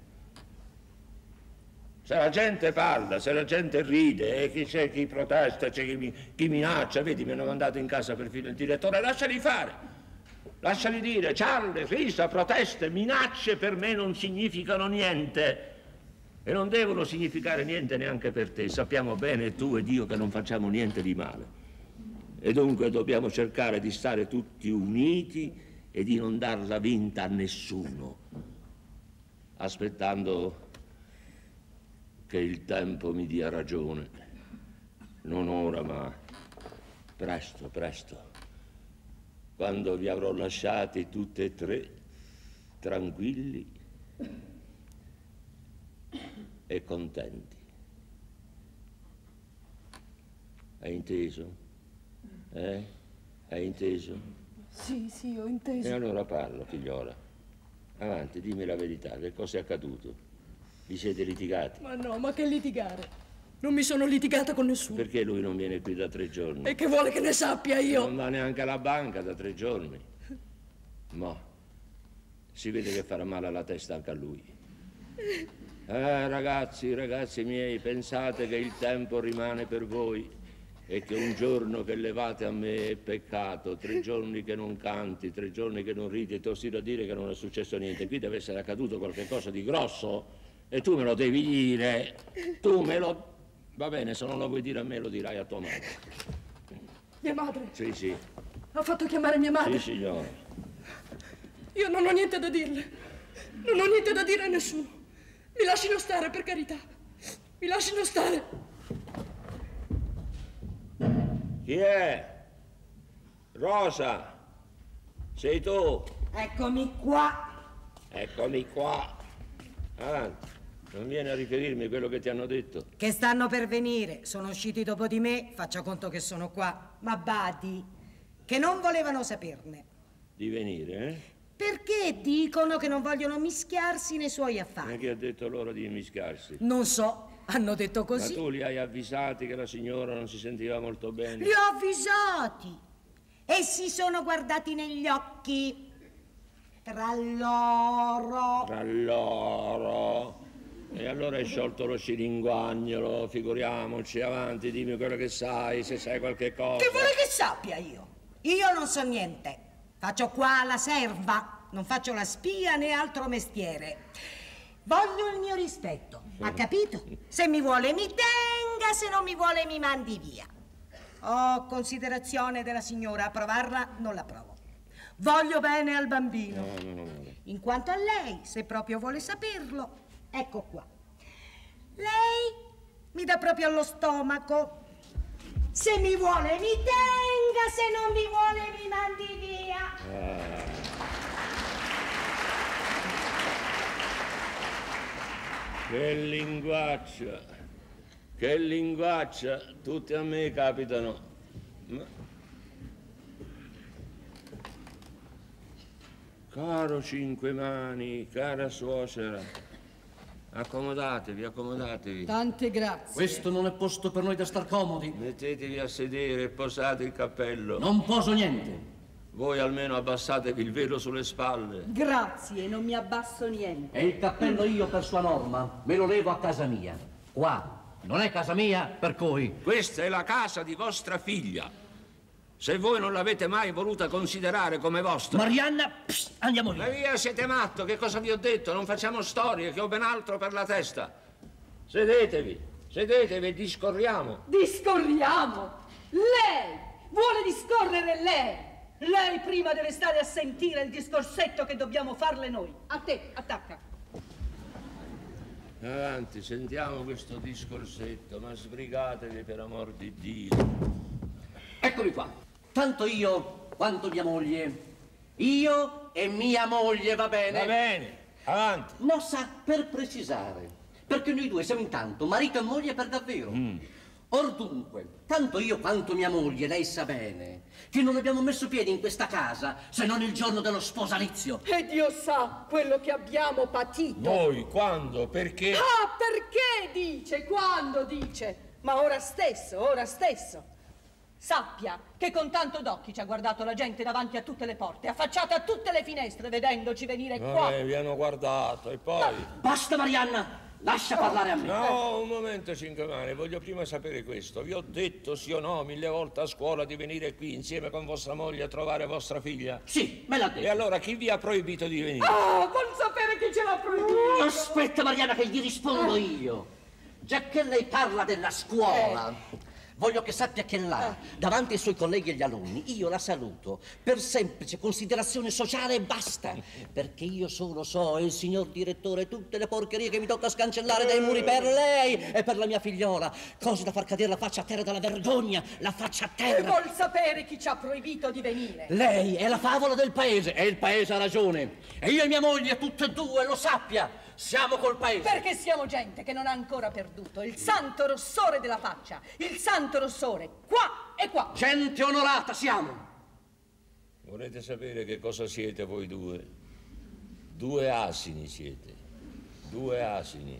Se la gente parla, se la gente ride, c'è chi protesta, c'è chi minaccia, vedi, mi hanno mandato in casa perfino il direttore, lasciali fare. Lasciali dire, ciarle, risa, proteste, minacce per me non significano niente e non devono significare niente neanche per te. Sappiamo bene tu ed io che non facciamo niente di male e dunque dobbiamo cercare di stare tutti uniti e di non darla vinta a nessuno, aspettando che il tempo mi dia ragione. Non ora, ma presto. Quando vi avrò lasciati tutti e 3 tranquilli e contenti. Hai inteso? Hai inteso? Sì, ho inteso. E allora parla, figliola. Avanti, dimmi la verità, che cosa è accaduto? Vi siete litigati? Ma no, ma che litigare? Non mi sono litigata con nessuno. Perché lui non viene qui da 3 giorni? E che vuole che ne sappia io? Non va neanche alla banca da 3 giorni. Ma si vede che farà male alla testa anche a lui. Ragazzi miei, pensate che il tempo rimane per voi e che un giorno che levate a me è peccato, 3 giorni che non canti, 3 giorni che non ridi, e ti ostino a dire che non è successo niente. Qui deve essere accaduto qualche cosa di grosso e tu me lo devi dire. Tu me lo... Va bene, se non lo vuoi dire a me lo dirai a tua madre. Mia madre? Sì, sì. Ha fatto chiamare mia madre? Sì, signore. Io non ho niente da dirle. Non ho niente da dire a nessuno. Mi lasciano stare, per carità. Mi lasciano stare. Chi è? Rosa, sei tu? Eccomi qua. Eccomi qua. Avanti, non vieni a riferirmi quello che ti hanno detto. Che stanno per venire. Sono usciti dopo di me. Faccia conto che sono qua. Ma badi, che non volevano saperne. Di venire, eh? Perché dicono che non vogliono mischiarsi nei suoi affari. E chi ha detto loro di mischiarsi? Non so, hanno detto così. Ma tu li hai avvisati che la signora non si sentiva molto bene? Li ho avvisati e si sono guardati negli occhi. Tra loro. Tra loro. E allora hai sciolto lo scilinguagnolo, figuriamoci, avanti, dimmi quello che sai, se sai qualche cosa. Che vuole che sappia io? Io non so niente. Faccio qua la serva, non faccio la spia né altro mestiere. Voglio il mio rispetto, ha capito? Se mi vuole mi tenga, se non mi vuole mi mandi via. Ho considerazione della signora, approvarla non la provo. Voglio bene al bambino. No. In quanto a lei, se proprio vuole saperlo, ecco qua. Lei mi dà proprio allo stomaco. Se mi vuole mi tenga, se non mi vuole mi mandi via. Che linguaccia, tutte a me capitano. Ma... Caro Cinquemani, cara suocera, accomodatevi. Tante grazie. Questo non è posto per noi da star comodi. Mettetevi a sedere e posate il cappello. Non poso niente. Voi almeno abbassatevi il velo sulle spalle. Grazie, non mi abbasso niente. E il cappello io, per sua norma, me lo levo a casa mia. Qua non è casa mia, per cui... Questa è la casa di vostra figlia. Se voi non l'avete mai voluta considerare come vostra... Marianna, andiamo Ma via. via, siete matto, che cosa vi ho detto? Non facciamo storie, che ho ben altro per la testa. Sedetevi e discorriamo. Discorriamo? Lei! Vuole discorrere lei! Lei prima deve stare a sentire il discorsetto che dobbiamo farle noi. A te, attacca. Avanti, sentiamo questo discorsetto, ma sbrigatevi per amor di Dio. Eccomi qua. Tanto io quanto mia moglie. Io e mia moglie, va bene? Va bene, avanti. No, sa, per precisare. Perché noi due siamo intanto marito e moglie per davvero. Or dunque, tanto io quanto mia moglie, lei sa bene, che non abbiamo messo piede in questa casa se non il giorno dello sposalizio. E Dio sa quello che abbiamo patito. Voi, quando, perché? Ah, perché dice, quando dice? Ma ora stesso. Sappia che con tanto d'occhi ci ha guardato la gente davanti a tutte le porte, affacciata a tutte le finestre, vedendoci venire qua. Vi hanno guardato, e poi... Basta, Marianna! Lascia parlare a me. No, un momento, Cinquemani, voglio prima sapere questo. Vi ho detto sì o no 1000 volte a scuola di venire qui insieme con vostra moglie a trovare vostra figlia? Sì, me l'ha detto. E allora chi vi ha proibito di venire? Ah, vuol sapere chi ce l'ha proibito? Aspetta, Marianna, che gli rispondo io. Già che lei parla della scuola, voglio che sappia che là, davanti ai suoi colleghi e agli alunni, io la saluto per semplice considerazione sociale e basta. Perché io solo so, il signor direttore, tutte le porcherie che mi tocca scancellare dai muri per lei e per la mia figliola. Cose da far cadere la faccia a terra dalla vergogna, la faccia a E terra. vuol sapere chi ci ha proibito di venire. Lei è la favola del paese e il paese ha ragione. E io e mia moglie, tutte e due, lo sappia, siamo col paese. Perché siamo gente che non ha ancora perduto il santo rossore della faccia, il santo rossore, qua e qua. Gente onorata siamo. Volete sapere che cosa siete voi due? 2 asini siete. 2 asini.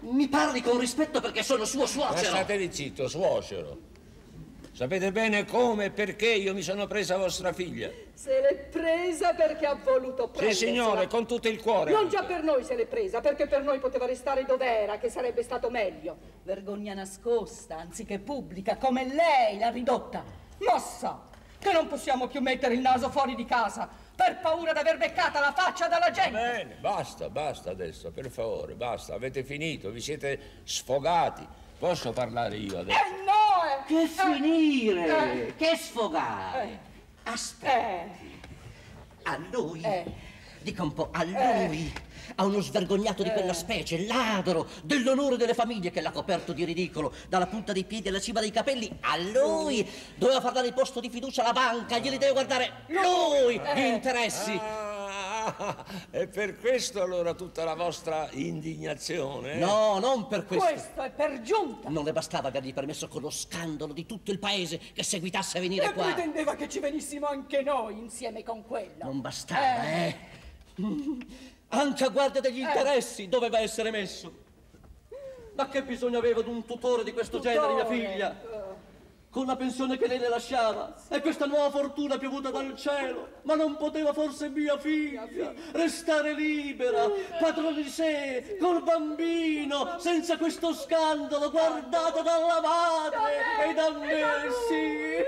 Mi parli con rispetto perché sono suo suocero. Ma state zitto, suocero. Sapete bene come e perché io mi sono presa vostra figlia. Se l'è presa perché ha voluto prendersela. Sì, signore, con tutto il cuore. Non già per noi se l'è presa, perché per noi poteva restare dov'era, che sarebbe stato meglio. Vergogna nascosta, anziché pubblica, come lei l'ha ridotta. Mossa, che non possiamo più mettere il naso fuori di casa per paura d'aver beccata la faccia dalla gente. Va bene, basta adesso, per favore, basta. Avete finito, vi siete sfogati. Posso parlare io adesso? No! Che finire? Che sfogare? Aspetti. A lui? Dica un po', a lui? A uno svergognato di quella specie, ladro dell'onore delle famiglie che l'ha coperto di ridicolo dalla punta dei piedi alla cima dei capelli. A lui doveva far dare il posto di fiducia alla banca, glieli deve guardare lui gli interessi. E per questo allora tutta la vostra indignazione? No, non per questo. Questo è per giunta. Non le bastava avergli permesso con lo scandalo di tutto il paese che seguitasse a venire E qua. pretendeva che ci venissimo anche noi insieme con quello. Non bastava, Anche a guardia degli interessi doveva essere messo. Ma che bisogno aveva di un tutore di questo genere, mia figlia? Con la pensione che lei le lasciava e questa nuova fortuna piovuta dal cielo. Ma non poteva forse mia figlia restare libera, padrona di sé, col bambino, senza questo scandalo, guardata dalla madre e da me, sì.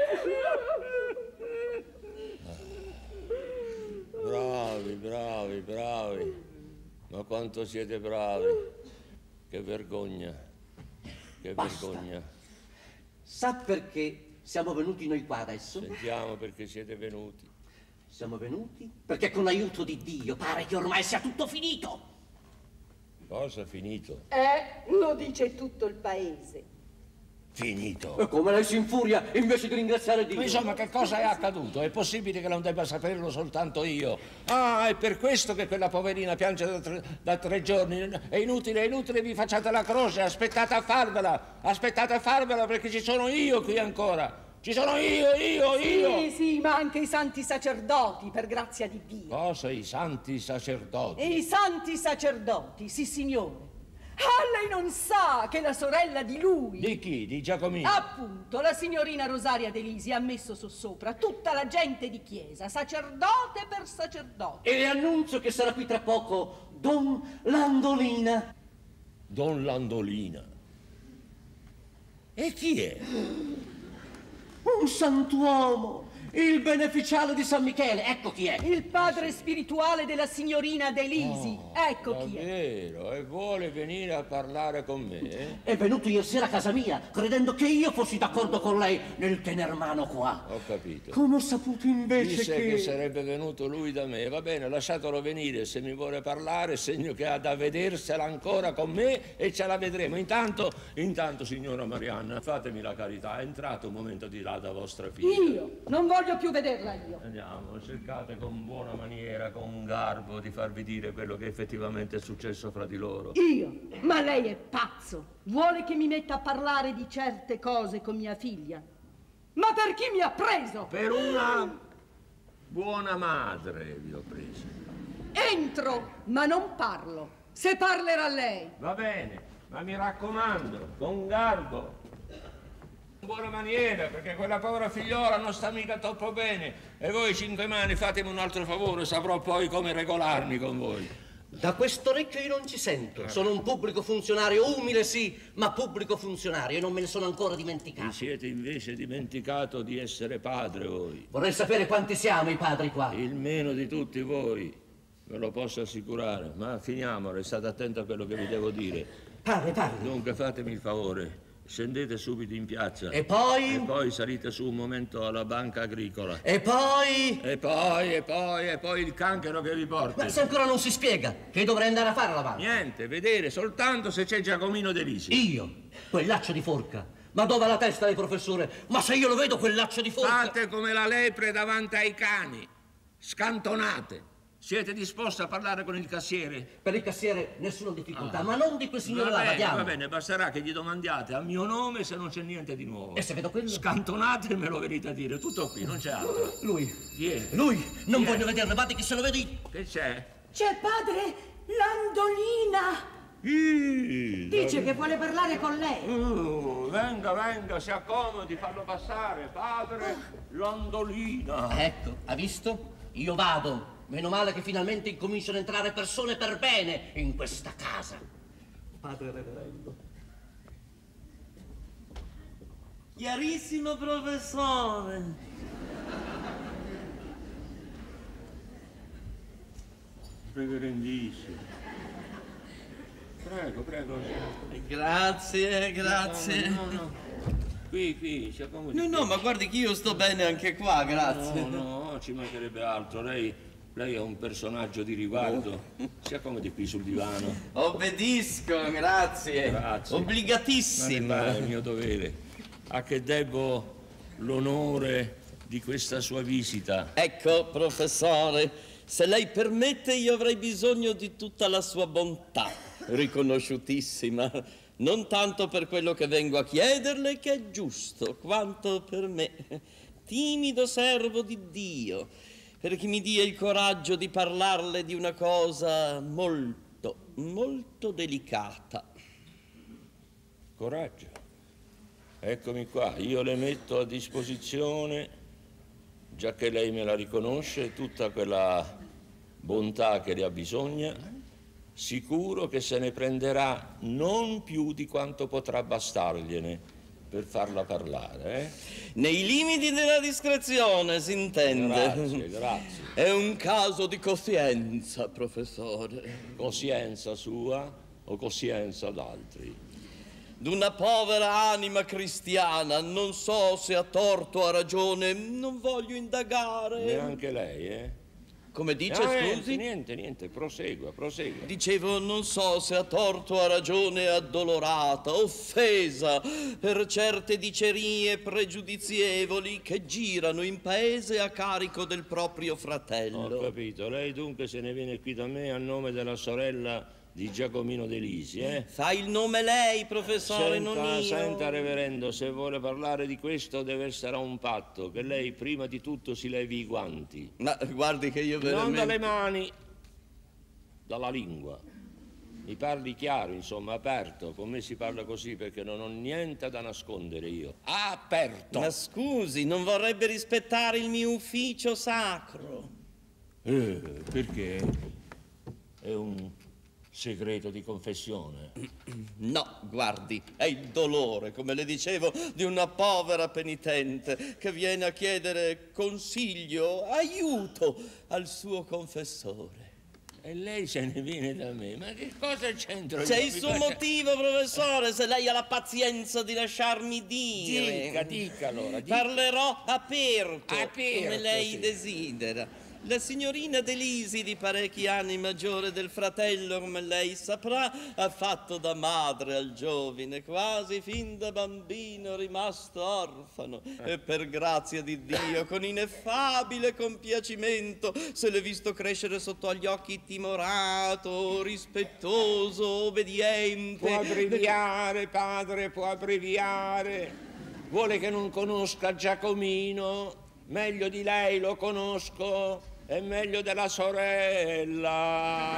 Bravi. Ma quanto siete bravi. Che vergogna. Basta. Sa perché siamo venuti noi qua adesso? Sentiamo perché siete venuti. Siamo venuti perché con l'aiuto di Dio pare che ormai sia tutto finito. Cosa finito? Lo dice tutto il paese. Finito? E come lei si infuria invece di ringraziare Dio? Ma insomma, che cosa è accaduto? È possibile che non debba saperlo soltanto io? Ah, è per questo che quella poverina piange da 3 giorni. È inutile, vi facciate la croce, aspettate a farvela perché ci sono io qui ancora. Ci sono io. Sì, ma anche i santi sacerdoti, per grazia di Dio. Cosa, i santi sacerdoti? E i santi sacerdoti, sì signore. Ah, lei non sa che la sorella di lui... Di chi? Di Giacomino? Appunto, la signorina Rosaria Delisi ha messo sossopra tutta la gente di chiesa, sacerdote per sacerdote. E le annuncio che sarà qui tra poco Don Landolina. Don Landolina? E chi è? Un santuomo, il beneficiale di San Michele, ecco chi è. Il padre spirituale della signorina Delisi, ecco chi è. Davvero? E vuole venire a parlare con me? È venuto ieri sera a casa mia, credendo che io fossi d'accordo con lei nel tener mano qua. Ho capito. Come ho saputo invece Disse che sarebbe venuto lui da me. Va bene, lasciatelo venire. Se mi vuole parlare, segno che ha da vedersela ancora con me e ce la vedremo. Intanto, signora Marianna, fatemi la carità. È entrato un momento di là da vostra figlia. Io non voglio più vederla io. Andiamo, cercate con buona maniera, con garbo, di farvi dire quello che effettivamente è successo fra di loro. Io? Ma lei è pazzo. Vuole che mi metta a parlare di certe cose con mia figlia. Ma per chi mi ha preso? Per una buona madre vi ho preso. Entro, ma non parlo. Se parlerà lei. Va bene, ma mi raccomando, con garbo. Buona maniera, perché quella povera figliola non sta mica troppo bene. E voi 5 mani fatemi un altro favore, saprò poi come regolarmi con voi. Da questo orecchio io non ci sento. Sono un pubblico funzionario, umile sì, ma pubblico funzionario e non me ne sono ancora dimenticato. Vi siete invece dimenticato di essere padre voi. Vorrei sapere quanti siamo i padri qua. Il meno di tutti voi, ve lo posso assicurare. Ma finiamo, restate attento a quello che vi devo dire. Parli. Dunque fatemi il favore. Scendete subito in piazza. E poi? E poi salite su un momento alla banca agricola. E poi? E poi il canchero che vi porta. Ma se ancora non si spiega, che dovrei andare a fare alla banca? Niente, vedere soltanto se c'è Giacomino Delisi. Io? Quel laccio di forca? Ma dove ha la testa del professore? Ma se io lo vedo quel laccio di forca... Fate come la lepre davanti ai cani. Scantonate. Siete disposti a parlare con il cassiere? Per il cassiere nessuna difficoltà, ma non di quel signore là, vediamo. Va bene, basterà che gli domandiate a mio nome se non c'è niente di nuovo. E se vedo quello? Scantonate e me lo venite a dire, tutto qui, non c'è altro. Lui. Chi è? Lui, non voglio vederlo, guardi che se lo vedo io. Che c'è? C'è padre Landolina. Dice che vuole parlare con lei. Venga, si accomodi, fallo passare, padre Landolina. Ecco, ha visto? Io vado. Meno male che finalmente incominciano a entrare persone per bene in questa casa. Padre reverendo. Chiarissimo, professore. Reverendissimo. Prego. Grazie. No. Qui, si accomodi. No, ma guardi che io sto bene anche qua, grazie. No, ci mancherebbe altro. Lei è un personaggio di riguardo. Si accomodi qui sul divano. Obbedisco, grazie. Obbligatissimo. È il mio dovere. A che debbo l'onore di questa sua visita? Ecco, professore, se lei permette io avrei bisogno di tutta la sua bontà, riconosciutissima, non tanto per quello che vengo a chiederle, che è giusto, quanto per me, timido servo di Dio, perché mi dia il coraggio di parlarle di una cosa molto delicata. Coraggio. Eccomi qua, io le metto a disposizione, già che lei me la riconosce, tutta quella bontà che le ha bisogna, sicuro che se ne prenderà non più di quanto potrà bastargliene per farla parlare, Nei limiti della discrezione, si intende. Grazie. È un caso di coscienza, professore. Coscienza sua o coscienza d'altri? D'una povera anima cristiana, non so se ha torto o ha ragione, non voglio indagare. Neanche lei, Come dice, scusi? Niente, prosegua. Dicevo, non so se ha torto o ha ragione, addolorata, offesa per certe dicerie pregiudizievoli che girano in paese a carico del proprio fratello. Ho capito, lei dunque se ne viene qui da me a nome della sorella di Giacomino De Lisi, Fa il nome lei, professore, non io. Senta, reverendo, se vuole parlare di questo deve essere un patto, che lei prima di tutto si levi i guanti. Ma guardi che io veramente... Non dalle mani, dalla lingua. Mi parli chiaro, insomma, aperto. Con me si parla così perché non ho niente da nascondere io. Aperto! Ma scusi, non vorrebbe rispettare il mio ufficio sacro? Perché? È un segreto di confessione? No, guardi, è il dolore, come le dicevo, di una povera penitente che viene a chiedere consiglio, aiuto al suo confessore. E lei se ne viene da me, ma che cosa c'entro? C'è il suo motivo, professore, se lei ha la pazienza di lasciarmi dire. Dica allora. Dica. Parlerò aperto, come lei sì. desidera. La signorina De Lisi, di parecchi anni maggiore del fratello, come lei saprà, ha fatto da madre al giovine, quasi fin da bambino rimasto orfano. E per grazia di Dio, con ineffabile compiacimento, se l'è visto crescere sotto agli occhi timorato, rispettoso, obbediente. Può abbreviare, padre, può abbreviare. Vuole che non conosca Giacomino? Meglio di lei lo conosco. È meglio della sorella.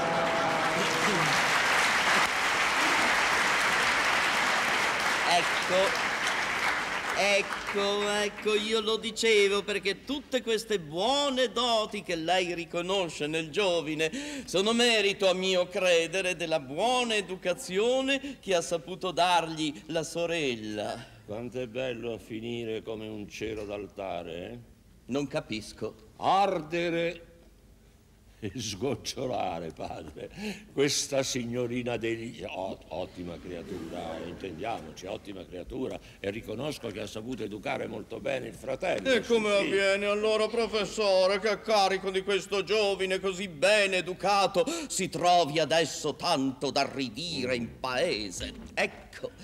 Ecco, io lo dicevo perché tutte queste buone doti che lei riconosce nel giovine sono merito, a mio credere, della buona educazione che ha saputo dargli la sorella. Quanto è bello finire come un cero d'altare, Non capisco. Ardere e sgocciolare, padre. Questa signorina ottima creatura, intendiamoci, ottima creatura, e riconosco che ha saputo educare molto bene il fratello. E come avviene allora, professore, che a carico di questo giovine così ben educato si trovi adesso tanto da ridire in paese? Ecco,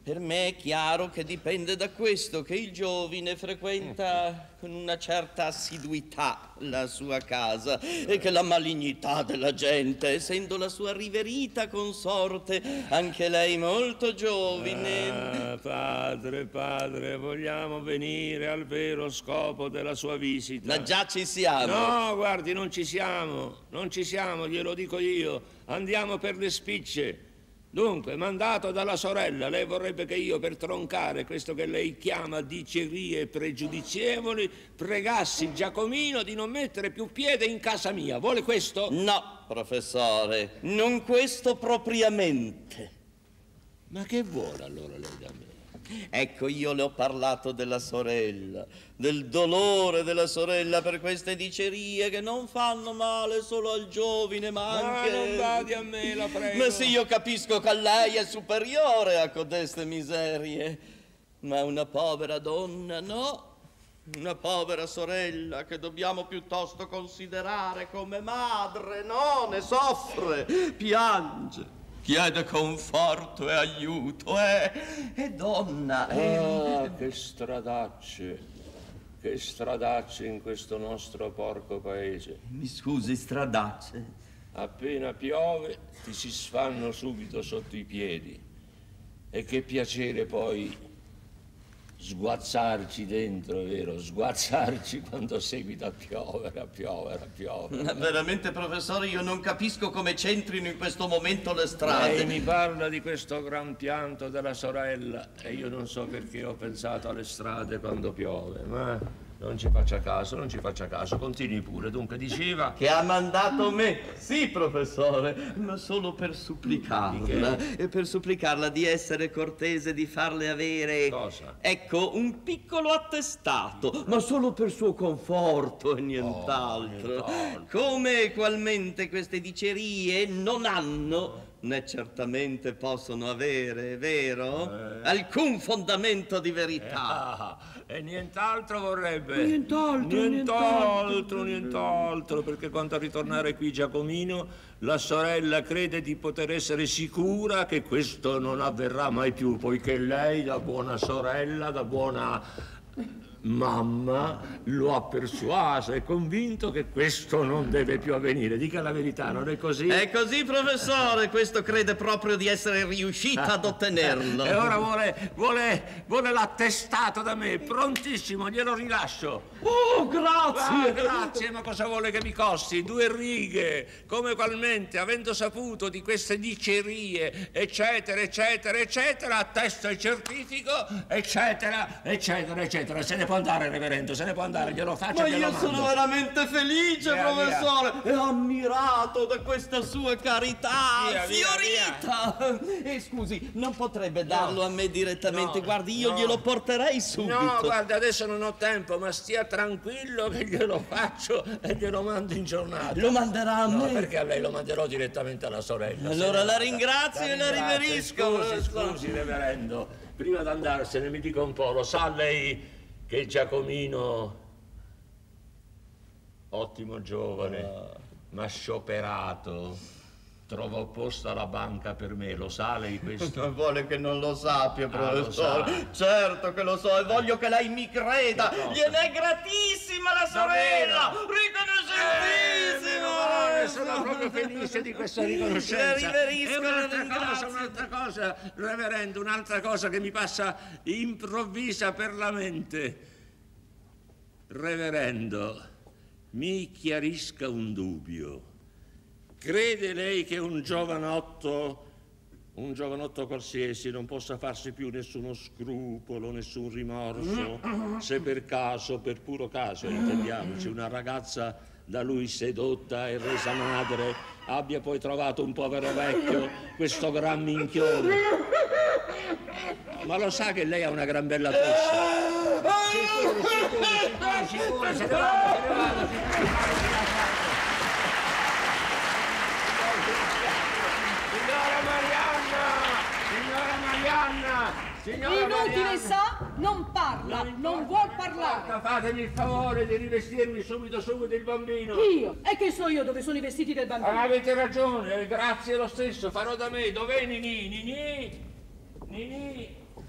Per me è chiaro che dipende da questo che il giovine frequenta con una certa assiduità la sua casa e che la malignità della gente, essendo la sua riverita consorte, anche lei molto giovine. Padre, vogliamo venire al vero scopo della sua visita. Ma già ci siamo. No, guardi, non ci siamo, glielo dico io. Andiamo per le spicce. Dunque, mandato dalla sorella, lei vorrebbe che io, per troncare questo che lei chiama dicerie pregiudizievoli, pregassi Giacomino di non mettere più piede in casa mia. Vuole questo? No, professore, non questo propriamente. Ma che vuole allora lei da me? Ecco, io le ho parlato della sorella, del dolore della sorella per queste dicerie che non fanno male solo al giovine, ma anche... Ma non badi a me, la prego. Ma sì, io capisco che lei è superiore a codeste miserie, ma una povera donna, no? Una povera sorella che dobbiamo piuttosto considerare come madre, no? Ne soffre, piange. Chiede conforto e aiuto, è donna. Che stradacce in questo nostro porco paese. Mi scusi, stradacce. Appena piove ti si sfanno subito sotto i piedi. E che piacere poi sguazzarci dentro, è vero? Sguazzarci quando seguita a piovere. Ma veramente, professore, io non capisco come c'entrino in questo momento le strade. Lei mi parla di questo gran pianto della sorella e io non so perché ho pensato alle strade quando piove, ma non ci faccia caso, continui pure. Dunque, diceva... Che ha mandato me, sì, professore, ma solo per supplicarla. E per supplicarla di essere cortese, di farle avere... Cosa? Ecco, un piccolo attestato, ma solo per suo conforto e nient'altro. Come equalmente queste dicerie non hanno... né certamente possono avere, è vero? Alcun fondamento di verità. E nient'altro vorrebbe. Nient'altro, perché quanto a ritornare qui, Giacomino, la sorella crede di poter essere sicura che questo non avverrà mai più, poiché lei, da buona sorella, da buona mamma, lo ha persuaso, è convinto che questo non deve più avvenire. Dica la verità, non è così? È così, professore, questo crede proprio di essere riuscita ad ottenerlo. E ora vuole l'attestato da me, prontissimo, glielo rilascio. Oh, grazie! Grazie, ma cosa vuole che mi costi? 2 righe, come ugualmente, avendo saputo di queste dicerie, eccetera, attesto e certifico, eccetera. Se ne può andare, reverendo, se ne può andare, glielo faccio. Ma io sono veramente felice, professore, e ammirato da questa sua carità fiorita. E scusi, non potrebbe darlo a me direttamente? Guardi, io glielo porterei subito. No, guarda, adesso non ho tempo, ma stia tranquillo che glielo faccio e glielo mando in giornata. Lo manderà a me? No, perché a lei lo manderò direttamente alla sorella. Allora la ringrazio e la riverisco. Scusi, reverendo, prima di andarsene mi dica un po', lo sa lei che Giacomino, ottimo giovane, ma scioperato, trovò posto alla banca per me, lo sa lei questo? Non vuole che non lo sappia, professore. Certo che lo so e voglio che lei mi creda. Gliene è gratissima la sorella, riconoscentissima. Sono proprio felice di questa riconoscenza. La riverisco, un'altra cosa, reverendo, un'altra cosa che mi passa improvvisa per la mente. Reverendo, mi chiarisca un dubbio. Crede lei che un giovanotto qualsiasi non possa farsi più nessuno scrupolo, nessun rimorso, se per caso, per puro caso, intendiamoci, una ragazza da lui sedotta e resa madre abbia poi trovato un povero vecchio, questo gran minchione? Ma lo sa che lei ha una gran bella tosse? Sicuro, se ne vada. Inutile, sa? Non parla, non vuol parlare. Fatemi il favore di rivestirmi subito il bambino. Io? E che so io dove sono i vestiti del bambino? Avete ragione, grazie lo stesso, farò da me. Dov'è Ninì? Ninì?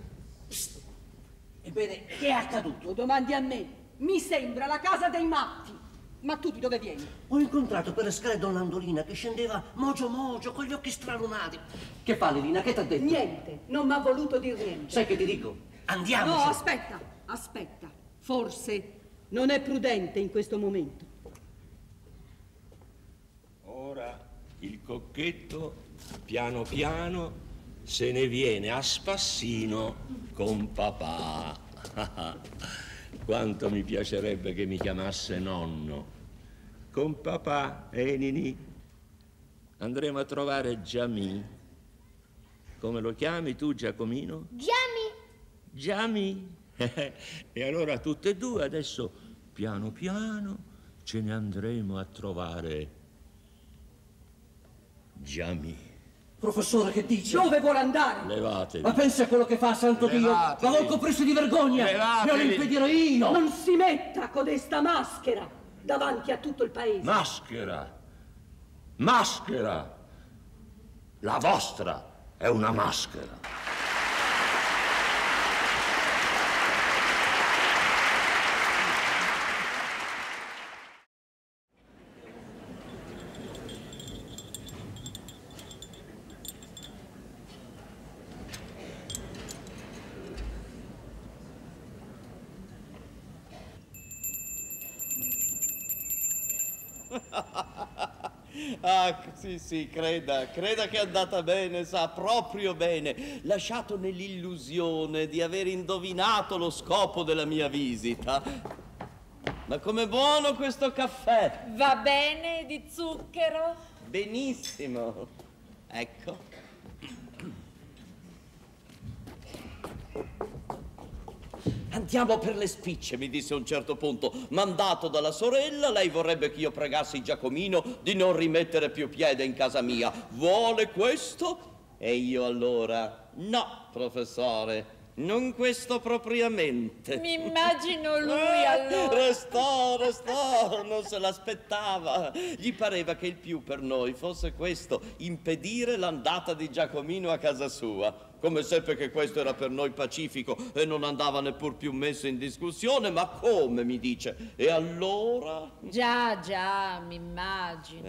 Ebbene, che è accaduto? Lo domandi a me. Mi sembra la casa dei matti. Ma tu di dove vieni? Ho incontrato per le scale Don Landolina che scendeva mogio mogio con gli occhi stralunati. Che fa, Lelina? Che t'ha detto? Niente, non mi ha voluto dire niente. Sai che ti dico? Andiamo. No, aspetta, aspetta. Forse non è prudente in questo momento. Ora il cocchetto, piano piano, se ne viene a spassino con papà. Quanto mi piacerebbe che mi chiamasse nonno. Con papà, Nini? Andremo a trovare Giamì. Come lo chiami tu, Giacomino? Giamì. Giamì. E allora tutte e due adesso, piano piano, ce ne andremo a trovare Giamì. Professore, che dice? Dove vuole andare? Levatevi. Ma pensa a quello che fa, santo Dio! Ma vuol coprirsi di vergogna! Levatevi. Me lo impedirei io! Non si metta codesta maschera davanti a tutto il paese. Maschera! Maschera! La vostra è una maschera. Ah, sì, creda che è andata bene, sa, proprio bene. Lasciato nell'illusione di aver indovinato lo scopo della mia visita. Ma com'è buono questo caffè! Va bene di zucchero? Benissimo. Ecco. Andiamo per le spicce, mi disse a un certo punto. Mandato dalla sorella, lei vorrebbe che io pregassi Giacomino di non rimettere più piede in casa mia. Vuole questo? E io allora, no, professore, non questo propriamente. Mi immagino lui allora. Restò, non se l'aspettava. Gli pareva che il più per noi fosse questo, impedire l'andata di Giacomino a casa sua. Come seppe che questo era per noi pacifico e non andava neppur più messo in discussione, ma come, mi dice, e allora? Già, mi immagino.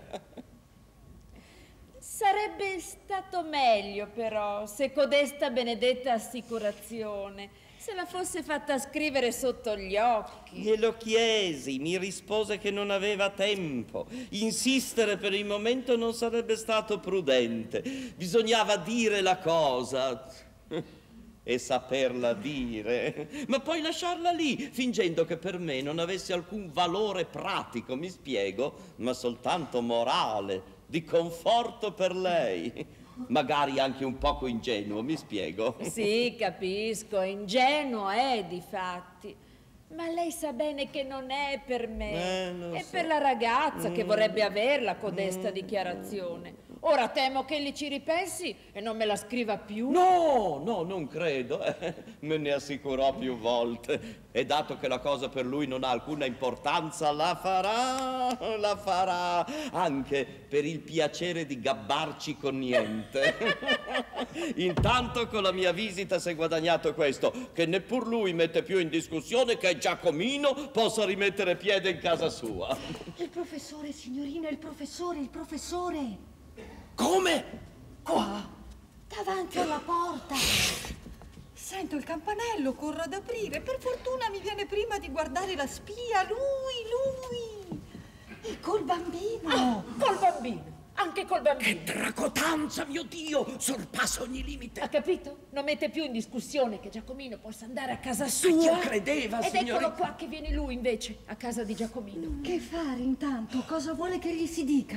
Sarebbe stato meglio però se codesta benedetta assicurazione se la fosse fatta scrivere sotto gli occhi. Glielo chiesi, mi rispose che non aveva tempo. Insistere per il momento non sarebbe stato prudente. Bisognava dire la cosa e saperla dire, ma poi lasciarla lì, fingendo che per me non avesse alcun valore pratico, mi spiego, ma soltanto morale, di conforto per lei. Magari anche un poco ingenuo, mi spiego? Sì, capisco, ingenuo è difatti. Ma lei sa bene che non è per me, è per la ragazza che vorrebbe averla codesta dichiarazione. Ora temo che egli ci ripensi e non me la scriva più. No, non credo. Me ne assicurò più volte. E dato che la cosa per lui non ha alcuna importanza, la farà, anche per il piacere di gabbarci con niente. Intanto con la mia visita si è guadagnato questo, che neppur lui mette più in discussione che Giacomino possa rimettere piede in casa sua. Il professore, signorina, il professore. Come? Qua? Davanti alla porta. Sento il campanello, corro ad aprire. Per fortuna mi viene prima di guardare la spia. Lui. E col bambino. Ah, col bambino. Anche col bambino. Che tracotanza, mio Dio! Sorpassa ogni limite. Ha capito? Non mette più in discussione che Giacomino possa andare a casa sua. Io credeva, Ed signorina. eccolo qua che viene lui invece a casa di Giacomino. Che fare intanto? Cosa vuole che gli si dica?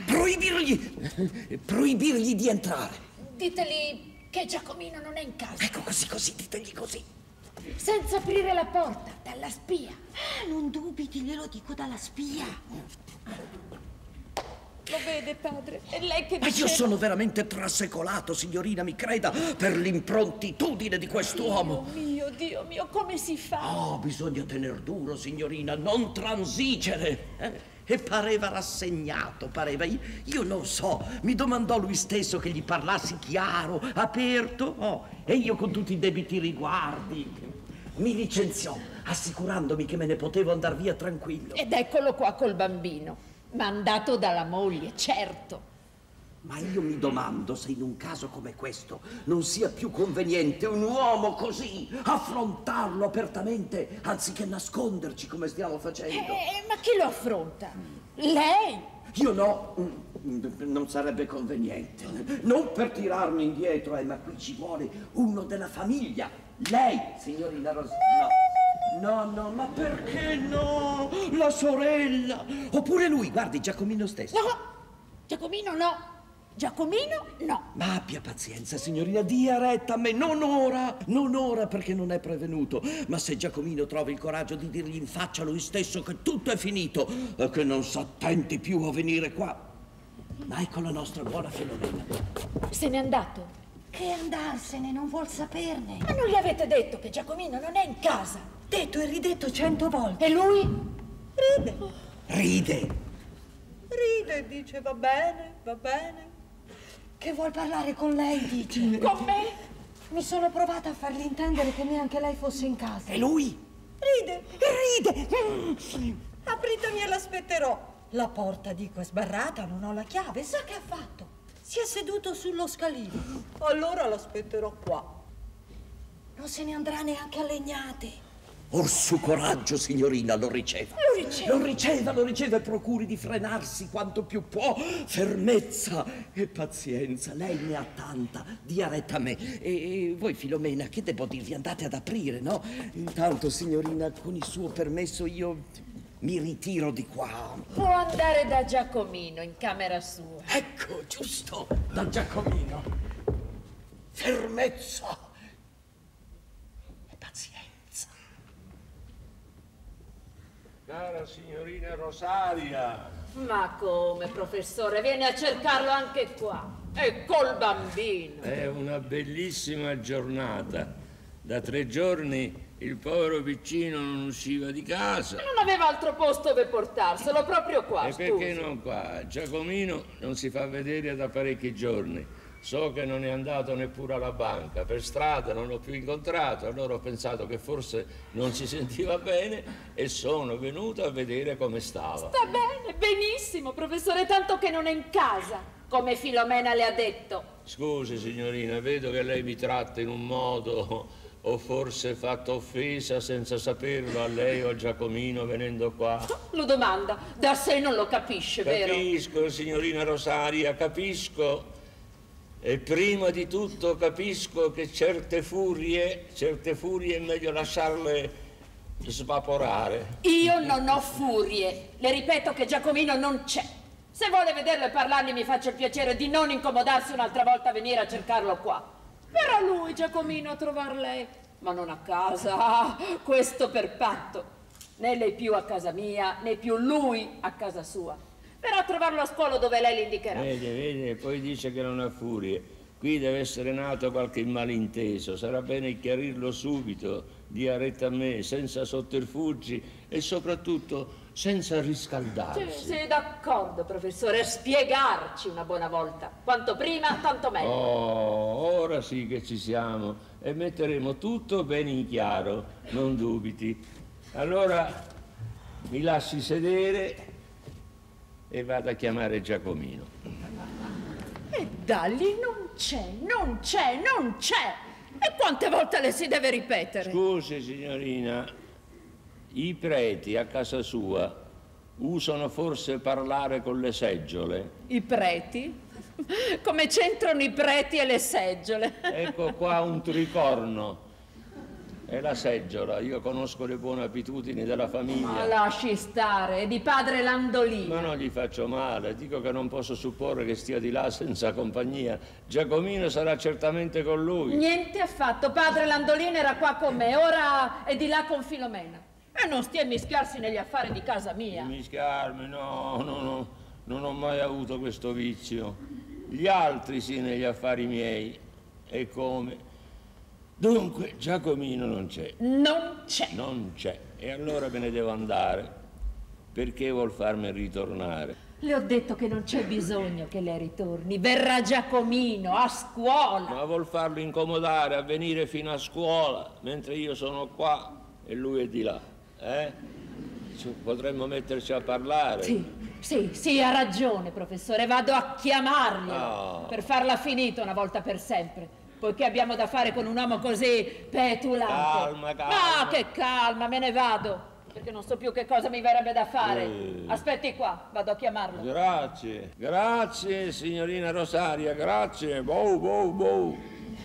Proibirgli di entrare. Diteli che Giacomino non è in casa. Ecco, così, ditegli così. Senza aprire la porta, dalla spia. Ah, non dubiti, glielo dico dalla spia. Lo vede, padre? È lei che Ma dice... io sono veramente trasecolato, signorina, mi creda, per l'improntitudine di quest'uomo. Dio mio, come si fa? Oh, bisogna tener duro, signorina, non transigere. E pareva rassegnato, pareva. Io non so, mi domandò lui stesso che gli parlassi chiaro, aperto, e io con tutti i debiti riguardi. Mi licenziò, assicurandomi che me ne potevo andar via tranquillo. Ed eccolo qua col bambino, mandato dalla moglie, certo. Ma io mi domando se in un caso come questo non sia più conveniente un uomo così affrontarlo apertamente anziché nasconderci come stiamo facendo. Ma chi lo affronta? Lei? Io no, non sarebbe conveniente. Non per tirarmi indietro, ma qui ci vuole uno della famiglia. Lei, signorina Rosa. No, ma perché no? La sorella. Oppure lui, guardi, Giacomino stesso. No, Giacomino no. Giacomino no. Ma abbia pazienza, signorina, dia retta a me, non ora perché non è prevenuto, ma se Giacomino trova il coraggio di dirgli in faccia lui stesso che tutto è finito e che non s'attenti più a venire qua. Ma ecco la nostra buona Filomena. Se n'è andato? Che andarsene, non vuol saperne. Ma non gli avete detto che Giacomino non è in casa? Detto e ridetto 100 volte. E lui? Ride. Ride e dice va bene. Che vuol parlare con lei, dice. Con me? Mi sono provata a fargli intendere che neanche lei fosse in casa. E lui? Ride. Apritemi e l'aspetterò. La porta, dico, è sbarrata, non ho la chiave. Sa che ha fatto? Si è seduto sullo scalino. Allora l'aspetterò qua. Non se ne andrà neanche a legnate. Or su coraggio, signorina, lo riceva. Lo riceva e procuri di frenarsi quanto più può. Fermezza e pazienza, lei ne ha tanta. Dia retta a me. E voi, Filomena, che devo dirvi? Andate ad aprire, no? Intanto, signorina, con il suo permesso io mi ritiro di qua. Può andare da Giacomino in camera sua. Ecco, giusto, da Giacomino. Fermezza e pazienza. Cara signorina Rosaria. Ma come, professore? Viene a cercarlo anche qua. E col bambino. È una bellissima giornata. Da 3 giorni il povero piccino non usciva di casa. Non aveva altro posto dove portarselo, proprio qua. E perché non qua? Giacomino non si fa vedere da parecchi giorni. So che non è andato neppure alla banca, per strada non l'ho più incontrato, allora ho pensato che forse non si sentiva bene e sono venuto a vedere come stava. Sta bene, benissimo, professore, tanto che non è in casa, come Filomena le ha detto. Scusi signorina, vedo che lei mi tratta in un modo, ho forse fatto offesa senza saperlo a lei o a Giacomino venendo qua. Lo domanda, da sé non lo capisce, vero? Capisco, signorina Rosaria, capisco. E prima di tutto capisco che certe furie è meglio lasciarle svaporare. Io non ho furie. Le ripeto che Giacomino non c'è. Se vuole vederlo e parlargli mi faccia il piacere di non incomodarsi un'altra volta a venire a cercarlo qua. Verrà lui, Giacomino, a trovar lei, ma non a casa. Ah, questo per patto. Né lei più a casa mia, né più lui a casa sua. Verrà a trovarlo a scuola dove lei le indicherà. Vede, poi dice che non ha furie. Qui deve essere nato qualche malinteso. Sarà bene chiarirlo subito. Dia retta a me, senza sotterfugi e soprattutto senza riscaldarsi. Sì, d'accordo, professore, a spiegarci una buona volta. Quanto prima, tanto meglio. Oh, ora sì che ci siamo e metteremo tutto bene in chiaro, non dubiti. Allora mi lasci sedere e vado a chiamare Giacomino. E dagli, non c'è. E quante volte le si deve ripetere? Scusi, signorina, i preti a casa sua usano forse parlare con le seggiole? I preti? Come c'entrano i preti e le seggiole? Ecco qua un tricorno. È la seggiola, io conosco le buone abitudini della famiglia. Ma lasci stare, è di padre Landolino. Ma non gli faccio male, dico che non posso supporre che stia di là senza compagnia. Giacomino sarà certamente con lui. Niente affatto, padre Landolino era qua con me, ora è di là con Filomena. E non stia a mischiarsi negli affari di casa mia. Mischiarmi? No, non ho mai avuto questo vizio. Gli altri sì negli affari miei. E come? Dunque, Giacomino non c'è. Non c'è. Non c'è. E allora me ne devo andare. Perché vuol farmi ritornare? Le ho detto che non c'è bisogno che lei ritorni. Verrà Giacomino a scuola. Ma vuol farlo incomodare a venire fino a scuola, mentre io sono qua e lui è di là, Potremmo metterci a parlare. Sì, ha ragione, professore. Vado a chiamarglielo per farla finita una volta per sempre, poiché abbiamo da fare con un uomo così petulante. Calma. Ah, che calma, me ne vado, perché non so più che cosa mi verrebbe da fare. Aspetti qua, vado a chiamarlo. Grazie, signorina Rosaria, grazie. Boh.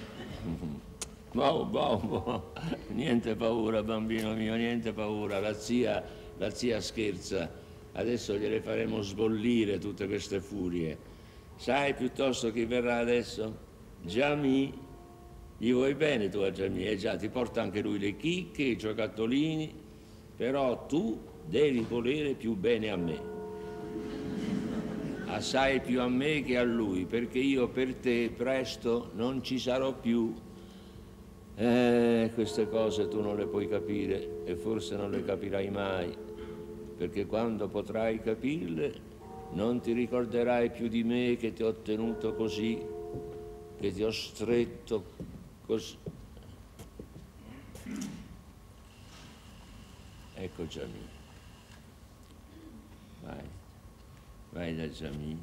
Niente paura, bambino mio, niente paura. La zia scherza. Adesso gliele faremo sbollire tutte queste furie. Sai piuttosto chi verrà adesso? Giamì. Gli vuoi bene tu a Giamì? Già, ti porta anche lui le chicche, i giocattolini. Però tu devi volere più bene a me. Assai più a me che a lui, perché io per te presto non ci sarò più. Queste cose tu non le puoi capire e forse non le capirai mai, perché quando potrai capirle non ti ricorderai più di me che ti ho tenuto così, che ti ho stretto così. Ecco Giamì. Vai da Giamì.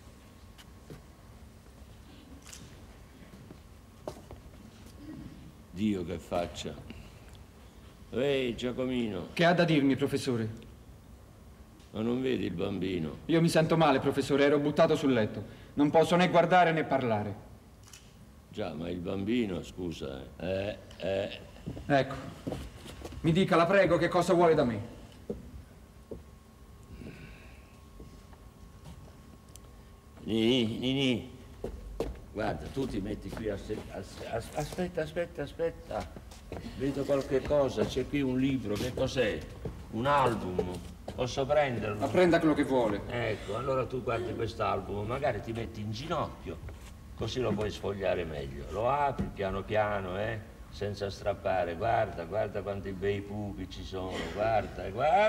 Dio che faccia. Ehi, Giacomino. Che ha da dirmi, professore? Ma non vedi il bambino? Io mi sento male, professore, ero buttato sul letto. Non posso né guardare né parlare. Già, ma il bambino, scusa, Ecco, mi dica, la prego, che cosa vuole da me? Nini. Guarda, tu ti metti qui aspetta. Vedo qualche cosa, c'è qui un libro, che cos'è? Un album. Posso prenderlo? Ma prenda quello che vuole. Ecco, allora tu guardi quest'album, magari ti metti in ginocchio, così lo puoi sfogliare meglio. Lo apri piano piano, senza strappare. Guarda quanti bei pupi ci sono, guarda,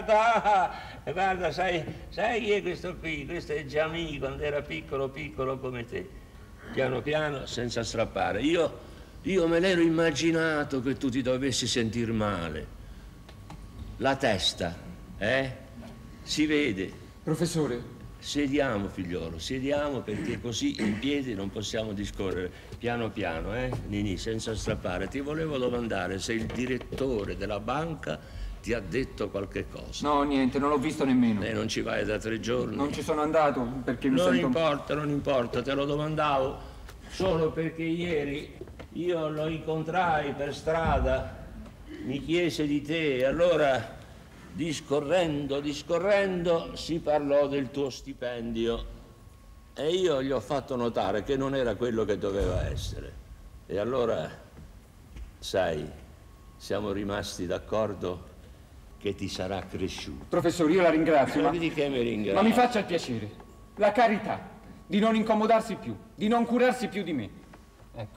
sai chi è questo qui? Questo è Giamì, quando era piccolo come te. Piano piano, senza strappare. Io me l'ero immaginato che tu ti dovessi sentir male. La testa, si vede. Professore. Sediamo, figliolo, sediamo, perché così in piedi non possiamo discorrere. Piano piano, Nini, senza strappare. Ti volevo domandare se il direttore della banca ti ha detto qualche cosa. No, niente, non l'ho visto nemmeno. Non ci vai da 3 giorni? Non ci sono andato perché mi sento... Non importa, te lo domandavo solo perché ieri io lo incontrai per strada, mi chiese di te e allora, discorrendo, si parlò del tuo stipendio e io gli ho fatto notare che non era quello che doveva essere. E allora, sai, siamo rimasti d'accordo che ti sarà cresciuto. Professore, io la ringrazio, ma... Di che mi ringrazio? Ma mi faccia il piacere, la carità, di non incomodarsi più, di non curarsi più di me. Ecco.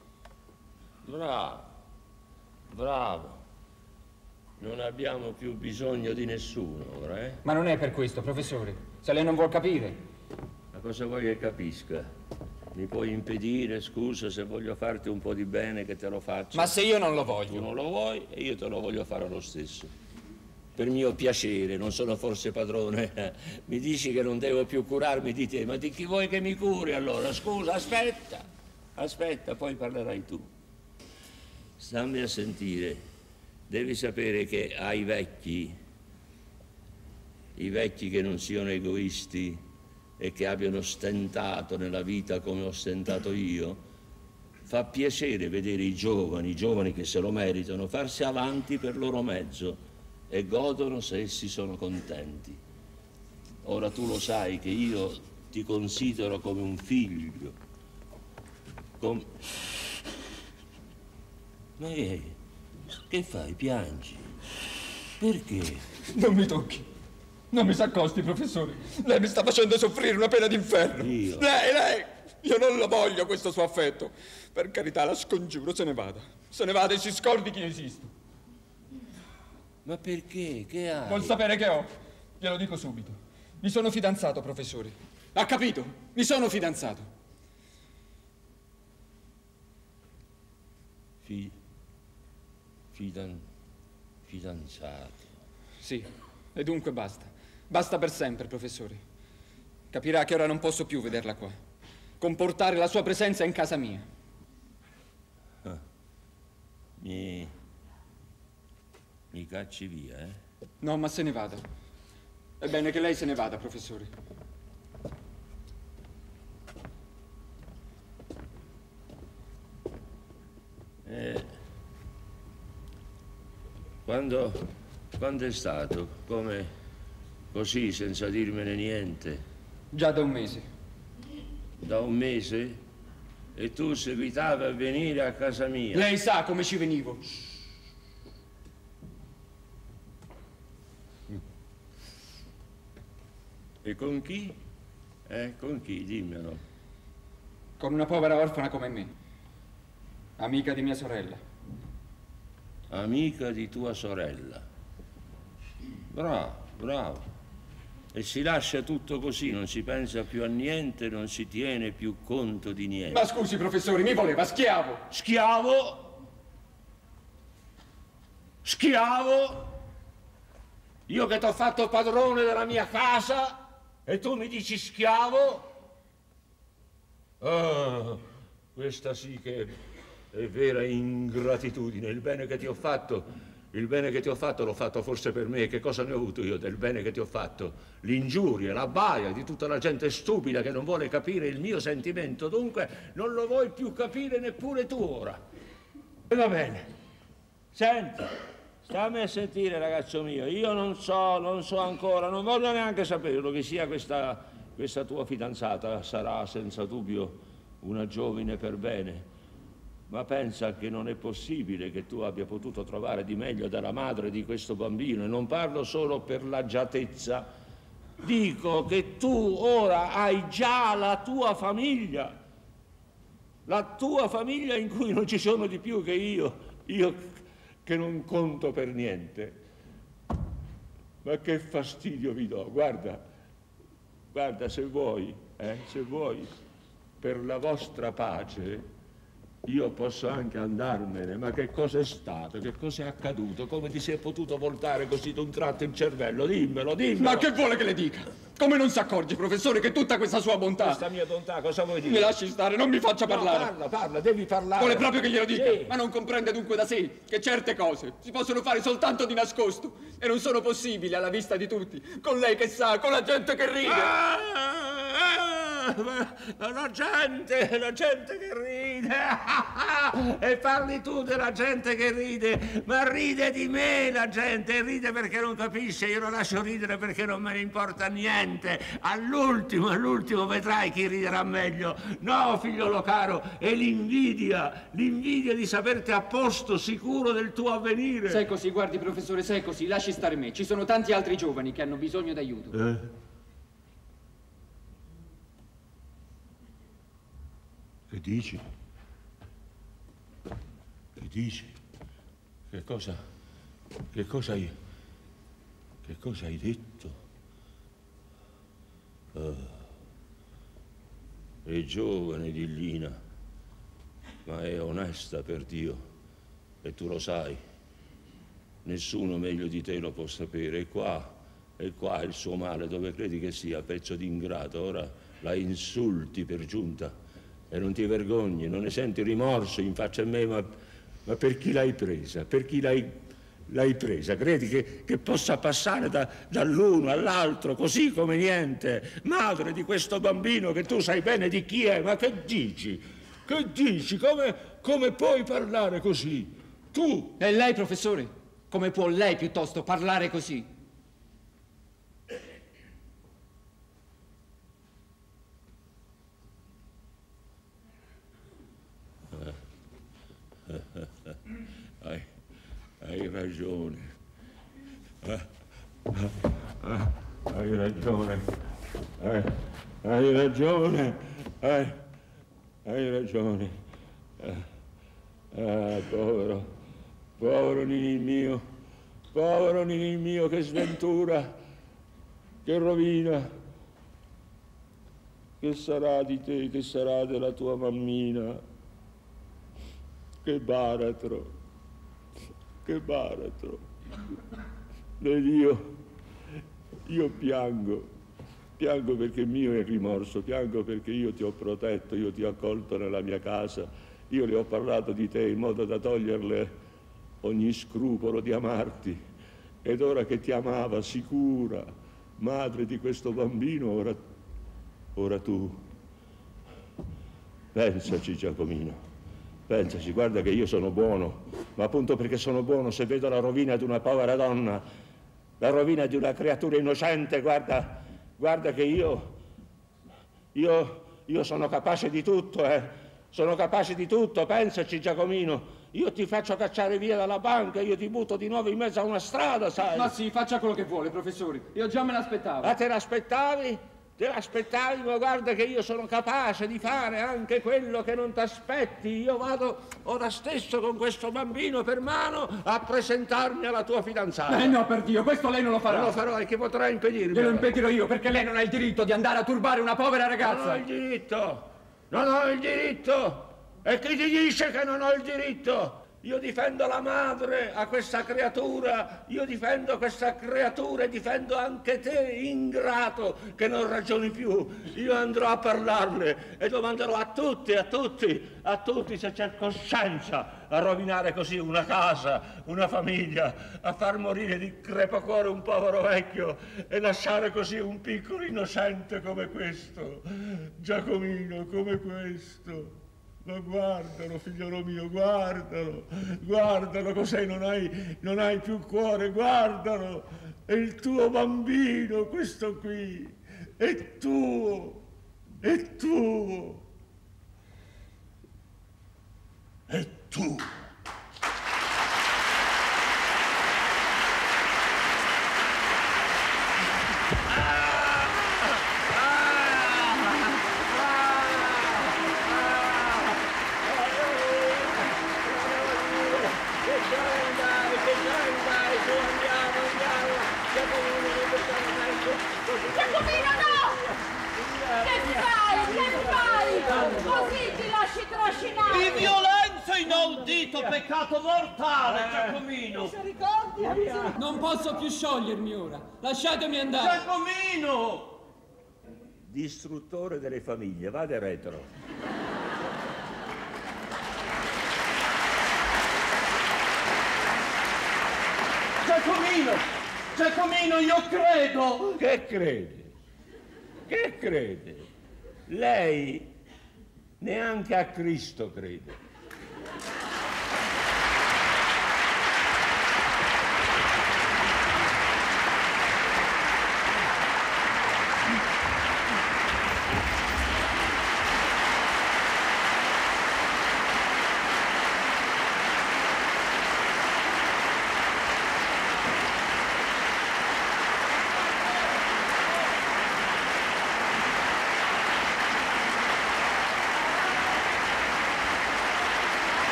Bravo. Non abbiamo più bisogno di nessuno ora, Ma non è per questo, professore, se lei non vuol capire. Ma cosa vuoi che capisca? Mi puoi impedire, scusa, se voglio farti un po' di bene che te lo faccio? Ma se io non lo voglio? Tu non lo vuoi e io te lo voglio fare lo stesso. Per mio piacere, non sono forse padrone. Mi dici che non devo più curarmi di te, ma di chi vuoi che mi curi allora? Scusa, aspetta, poi parlerai tu. Stammi a sentire. Devi sapere che ai vecchi, i vecchi che non siano egoisti e che abbiano stentato nella vita come ho stentato io, fa piacere vedere i giovani che se lo meritano, farsi avanti per loro mezzo e godono se essi sono contenti. Ora tu lo sai che io ti considero come un figlio. Ma che fai? Piangi? Perché? Non mi tocchi. Non mi s'accosti, professore. Lei mi sta facendo soffrire una pena d'inferno. Io? Lei! Io non lo voglio questo suo affetto. Per carità, la scongiuro, se ne vada. Se ne vada e si scordi chi esisto. Ma perché? Che hai? Vuol sapere che ho? Glielo dico subito. Mi sono fidanzato, professore. Ha capito? Mi sono fidanzato. Fidanzato? Sì, e dunque basta. Basta per sempre, professore. Capirà che ora non posso più vederla qua. Comportare la sua presenza in casa mia. Mi cacci via, eh? No, ma se ne vada. È bene che lei se ne vada, professore. Quando è stato? Come così, senza dirmene niente? Già da un mese. Da un mese? E tu seguitavi a venire a casa mia? Lei sa come ci venivo. E con chi? Con chi? Dimmelo. Con una povera orfana come me. Amica di mia sorella. Amica di tua sorella. Bravo, bravo. E si lascia tutto così, non si pensa più a niente, non si tiene più conto di niente. Ma scusi, professore, mi voleva schiavo. Schiavo? Schiavo? Io che t'ho fatto padrone della mia casa e tu mi dici schiavo? Ah, questa sì che è vera ingratitudine. Il bene che ti ho fatto l'ho fatto forse per me. Che cosa ne ho avuto io del bene che ti ho fatto? L'ingiuria, la baia di tutta la gente stupida che non vuole capire il mio sentimento. Dunque non lo vuoi più capire neppure tu ora. E va bene. Senti, stammi a sentire, ragazzo mio. Io non so ancora, non voglio neanche saperlo che sia questa tua fidanzata. Sarà senza dubbio una giovine per bene. Ma pensa che non è possibile che tu abbia potuto trovare di meglio dalla madre di questo bambino, e non parlo solo per l'agiatezza, dico che tu ora hai già la tua famiglia in cui non ci sono di più che io che non conto per niente. Ma che fastidio vi do, guarda, se vuoi, per la vostra pace, io posso anche andarmene, ma che cosa è stato? Che cosa è accaduto? Come ti sei potuto voltare così d'un tratto il cervello? Dimmelo! Ma che vuole che le dica? Come non si accorge, professore, che tutta questa sua bontà... Questa mia bontà, cosa vuoi dire? Mi lasci stare, non mi faccia parlare. No, parla, devi parlare. Vuole proprio che glielo dica? Sì. Ma non comprende dunque da sé che certe cose si possono fare soltanto di nascosto e non sono possibili alla vista di tutti. Con lei che sa, con la gente che ride. La gente che ride. E parli tu della gente che ride, ma ride di me la gente, ride perché non capisce. Io lo lascio ridere perché non me ne importa niente. All'ultimo vedrai chi riderà meglio. No, figliolo caro, è l'invidia di saperti a posto, sicuro del tuo avvenire. Sei così, guardi, professore, sei così, lasci stare me. Ci sono tanti altri giovani che hanno bisogno d'aiuto. Che dici? Che dici? Che cosa hai detto? È giovane, Dillina, ma è onesta, per Dio, e tu lo sai. Nessuno meglio di te lo può sapere. E qua il suo male, dove credi che sia, pezzo di ingrato. Ora la insulti per giunta. E non ti vergogni, non ne senti rimorso in faccia a me, ma per chi l'hai presa? Per chi l'hai presa? Credi che possa passare dall'uno all'altro così come niente? Madre di questo bambino che tu sai bene di chi è, ma che dici? Che dici? Come puoi parlare così? Tu! E lei, professore? Come può lei piuttosto parlare così? Hai ragione. Hai ragione. Hai ragione. Hai ragione. Povero Ninì mio, che sventura. che rovina, che sarà di te, che sarà della tua mammina, che baratro, che baratro. Vedi, io piango perché mio è il rimorso, piango perché io ti ho protetto, io ti ho accolto nella mia casa, io le ho parlato di te in modo da toglierle ogni scrupolo di amarti, ed ora che ti amava sicura, madre di questo bambino, ora tu, pensaci Giacomino, pensaci, guarda che io sono buono, ma appunto perché sono buono, se vedo la rovina di una povera donna, la rovina di una creatura innocente, guarda che io sono capace di tutto, sono capace di tutto, pensaci Giacomino, io ti faccio cacciare via dalla banca, io ti butto di nuovo in mezzo a una strada, sai? Ma sì, faccia quello che vuole, professore, io già me l'aspettavo. Ma te l'aspettavi? Te l'aspettavi, ma guarda che io sono capace di fare anche quello che non ti aspetti. Io vado ora stesso con questo bambino per mano a presentarmi alla tua fidanzata. No, per Dio, questo lei non lo farà. Non lo farò, e che potrà impedirmi? Glielo impedirò io, perché lei non ha il diritto di andare a turbare una povera ragazza. Non ho il diritto, non ho il diritto. E chi ti dice che non ho il diritto? Io difendo la madre a questa creatura, io difendo questa creatura e difendo anche te, ingrato, che non ragioni più. Io andrò a parlarle e domanderò a tutti se c'è coscienza a rovinare così una casa, una famiglia, a far morire di crepacuore un povero vecchio e lasciare così un piccolo innocente come questo, Giacomino, come questo. Ma guardalo, figliolo mio, guardalo, cos'è? Non hai più cuore, guardalo, è il tuo bambino, questo qui, è tuo, è tuo, è tuo. Giacomino, no! Che fai? Così ti lasci trascinare! Di violenza inaudito, peccato mortale, Giacomino! Non posso più sciogliermi ora, lasciatemi andare! Giacomino! Distruttore delle famiglie, vada retro. Giacomino, io credo! Che crede? Che crede? Lei neanche a Cristo crede.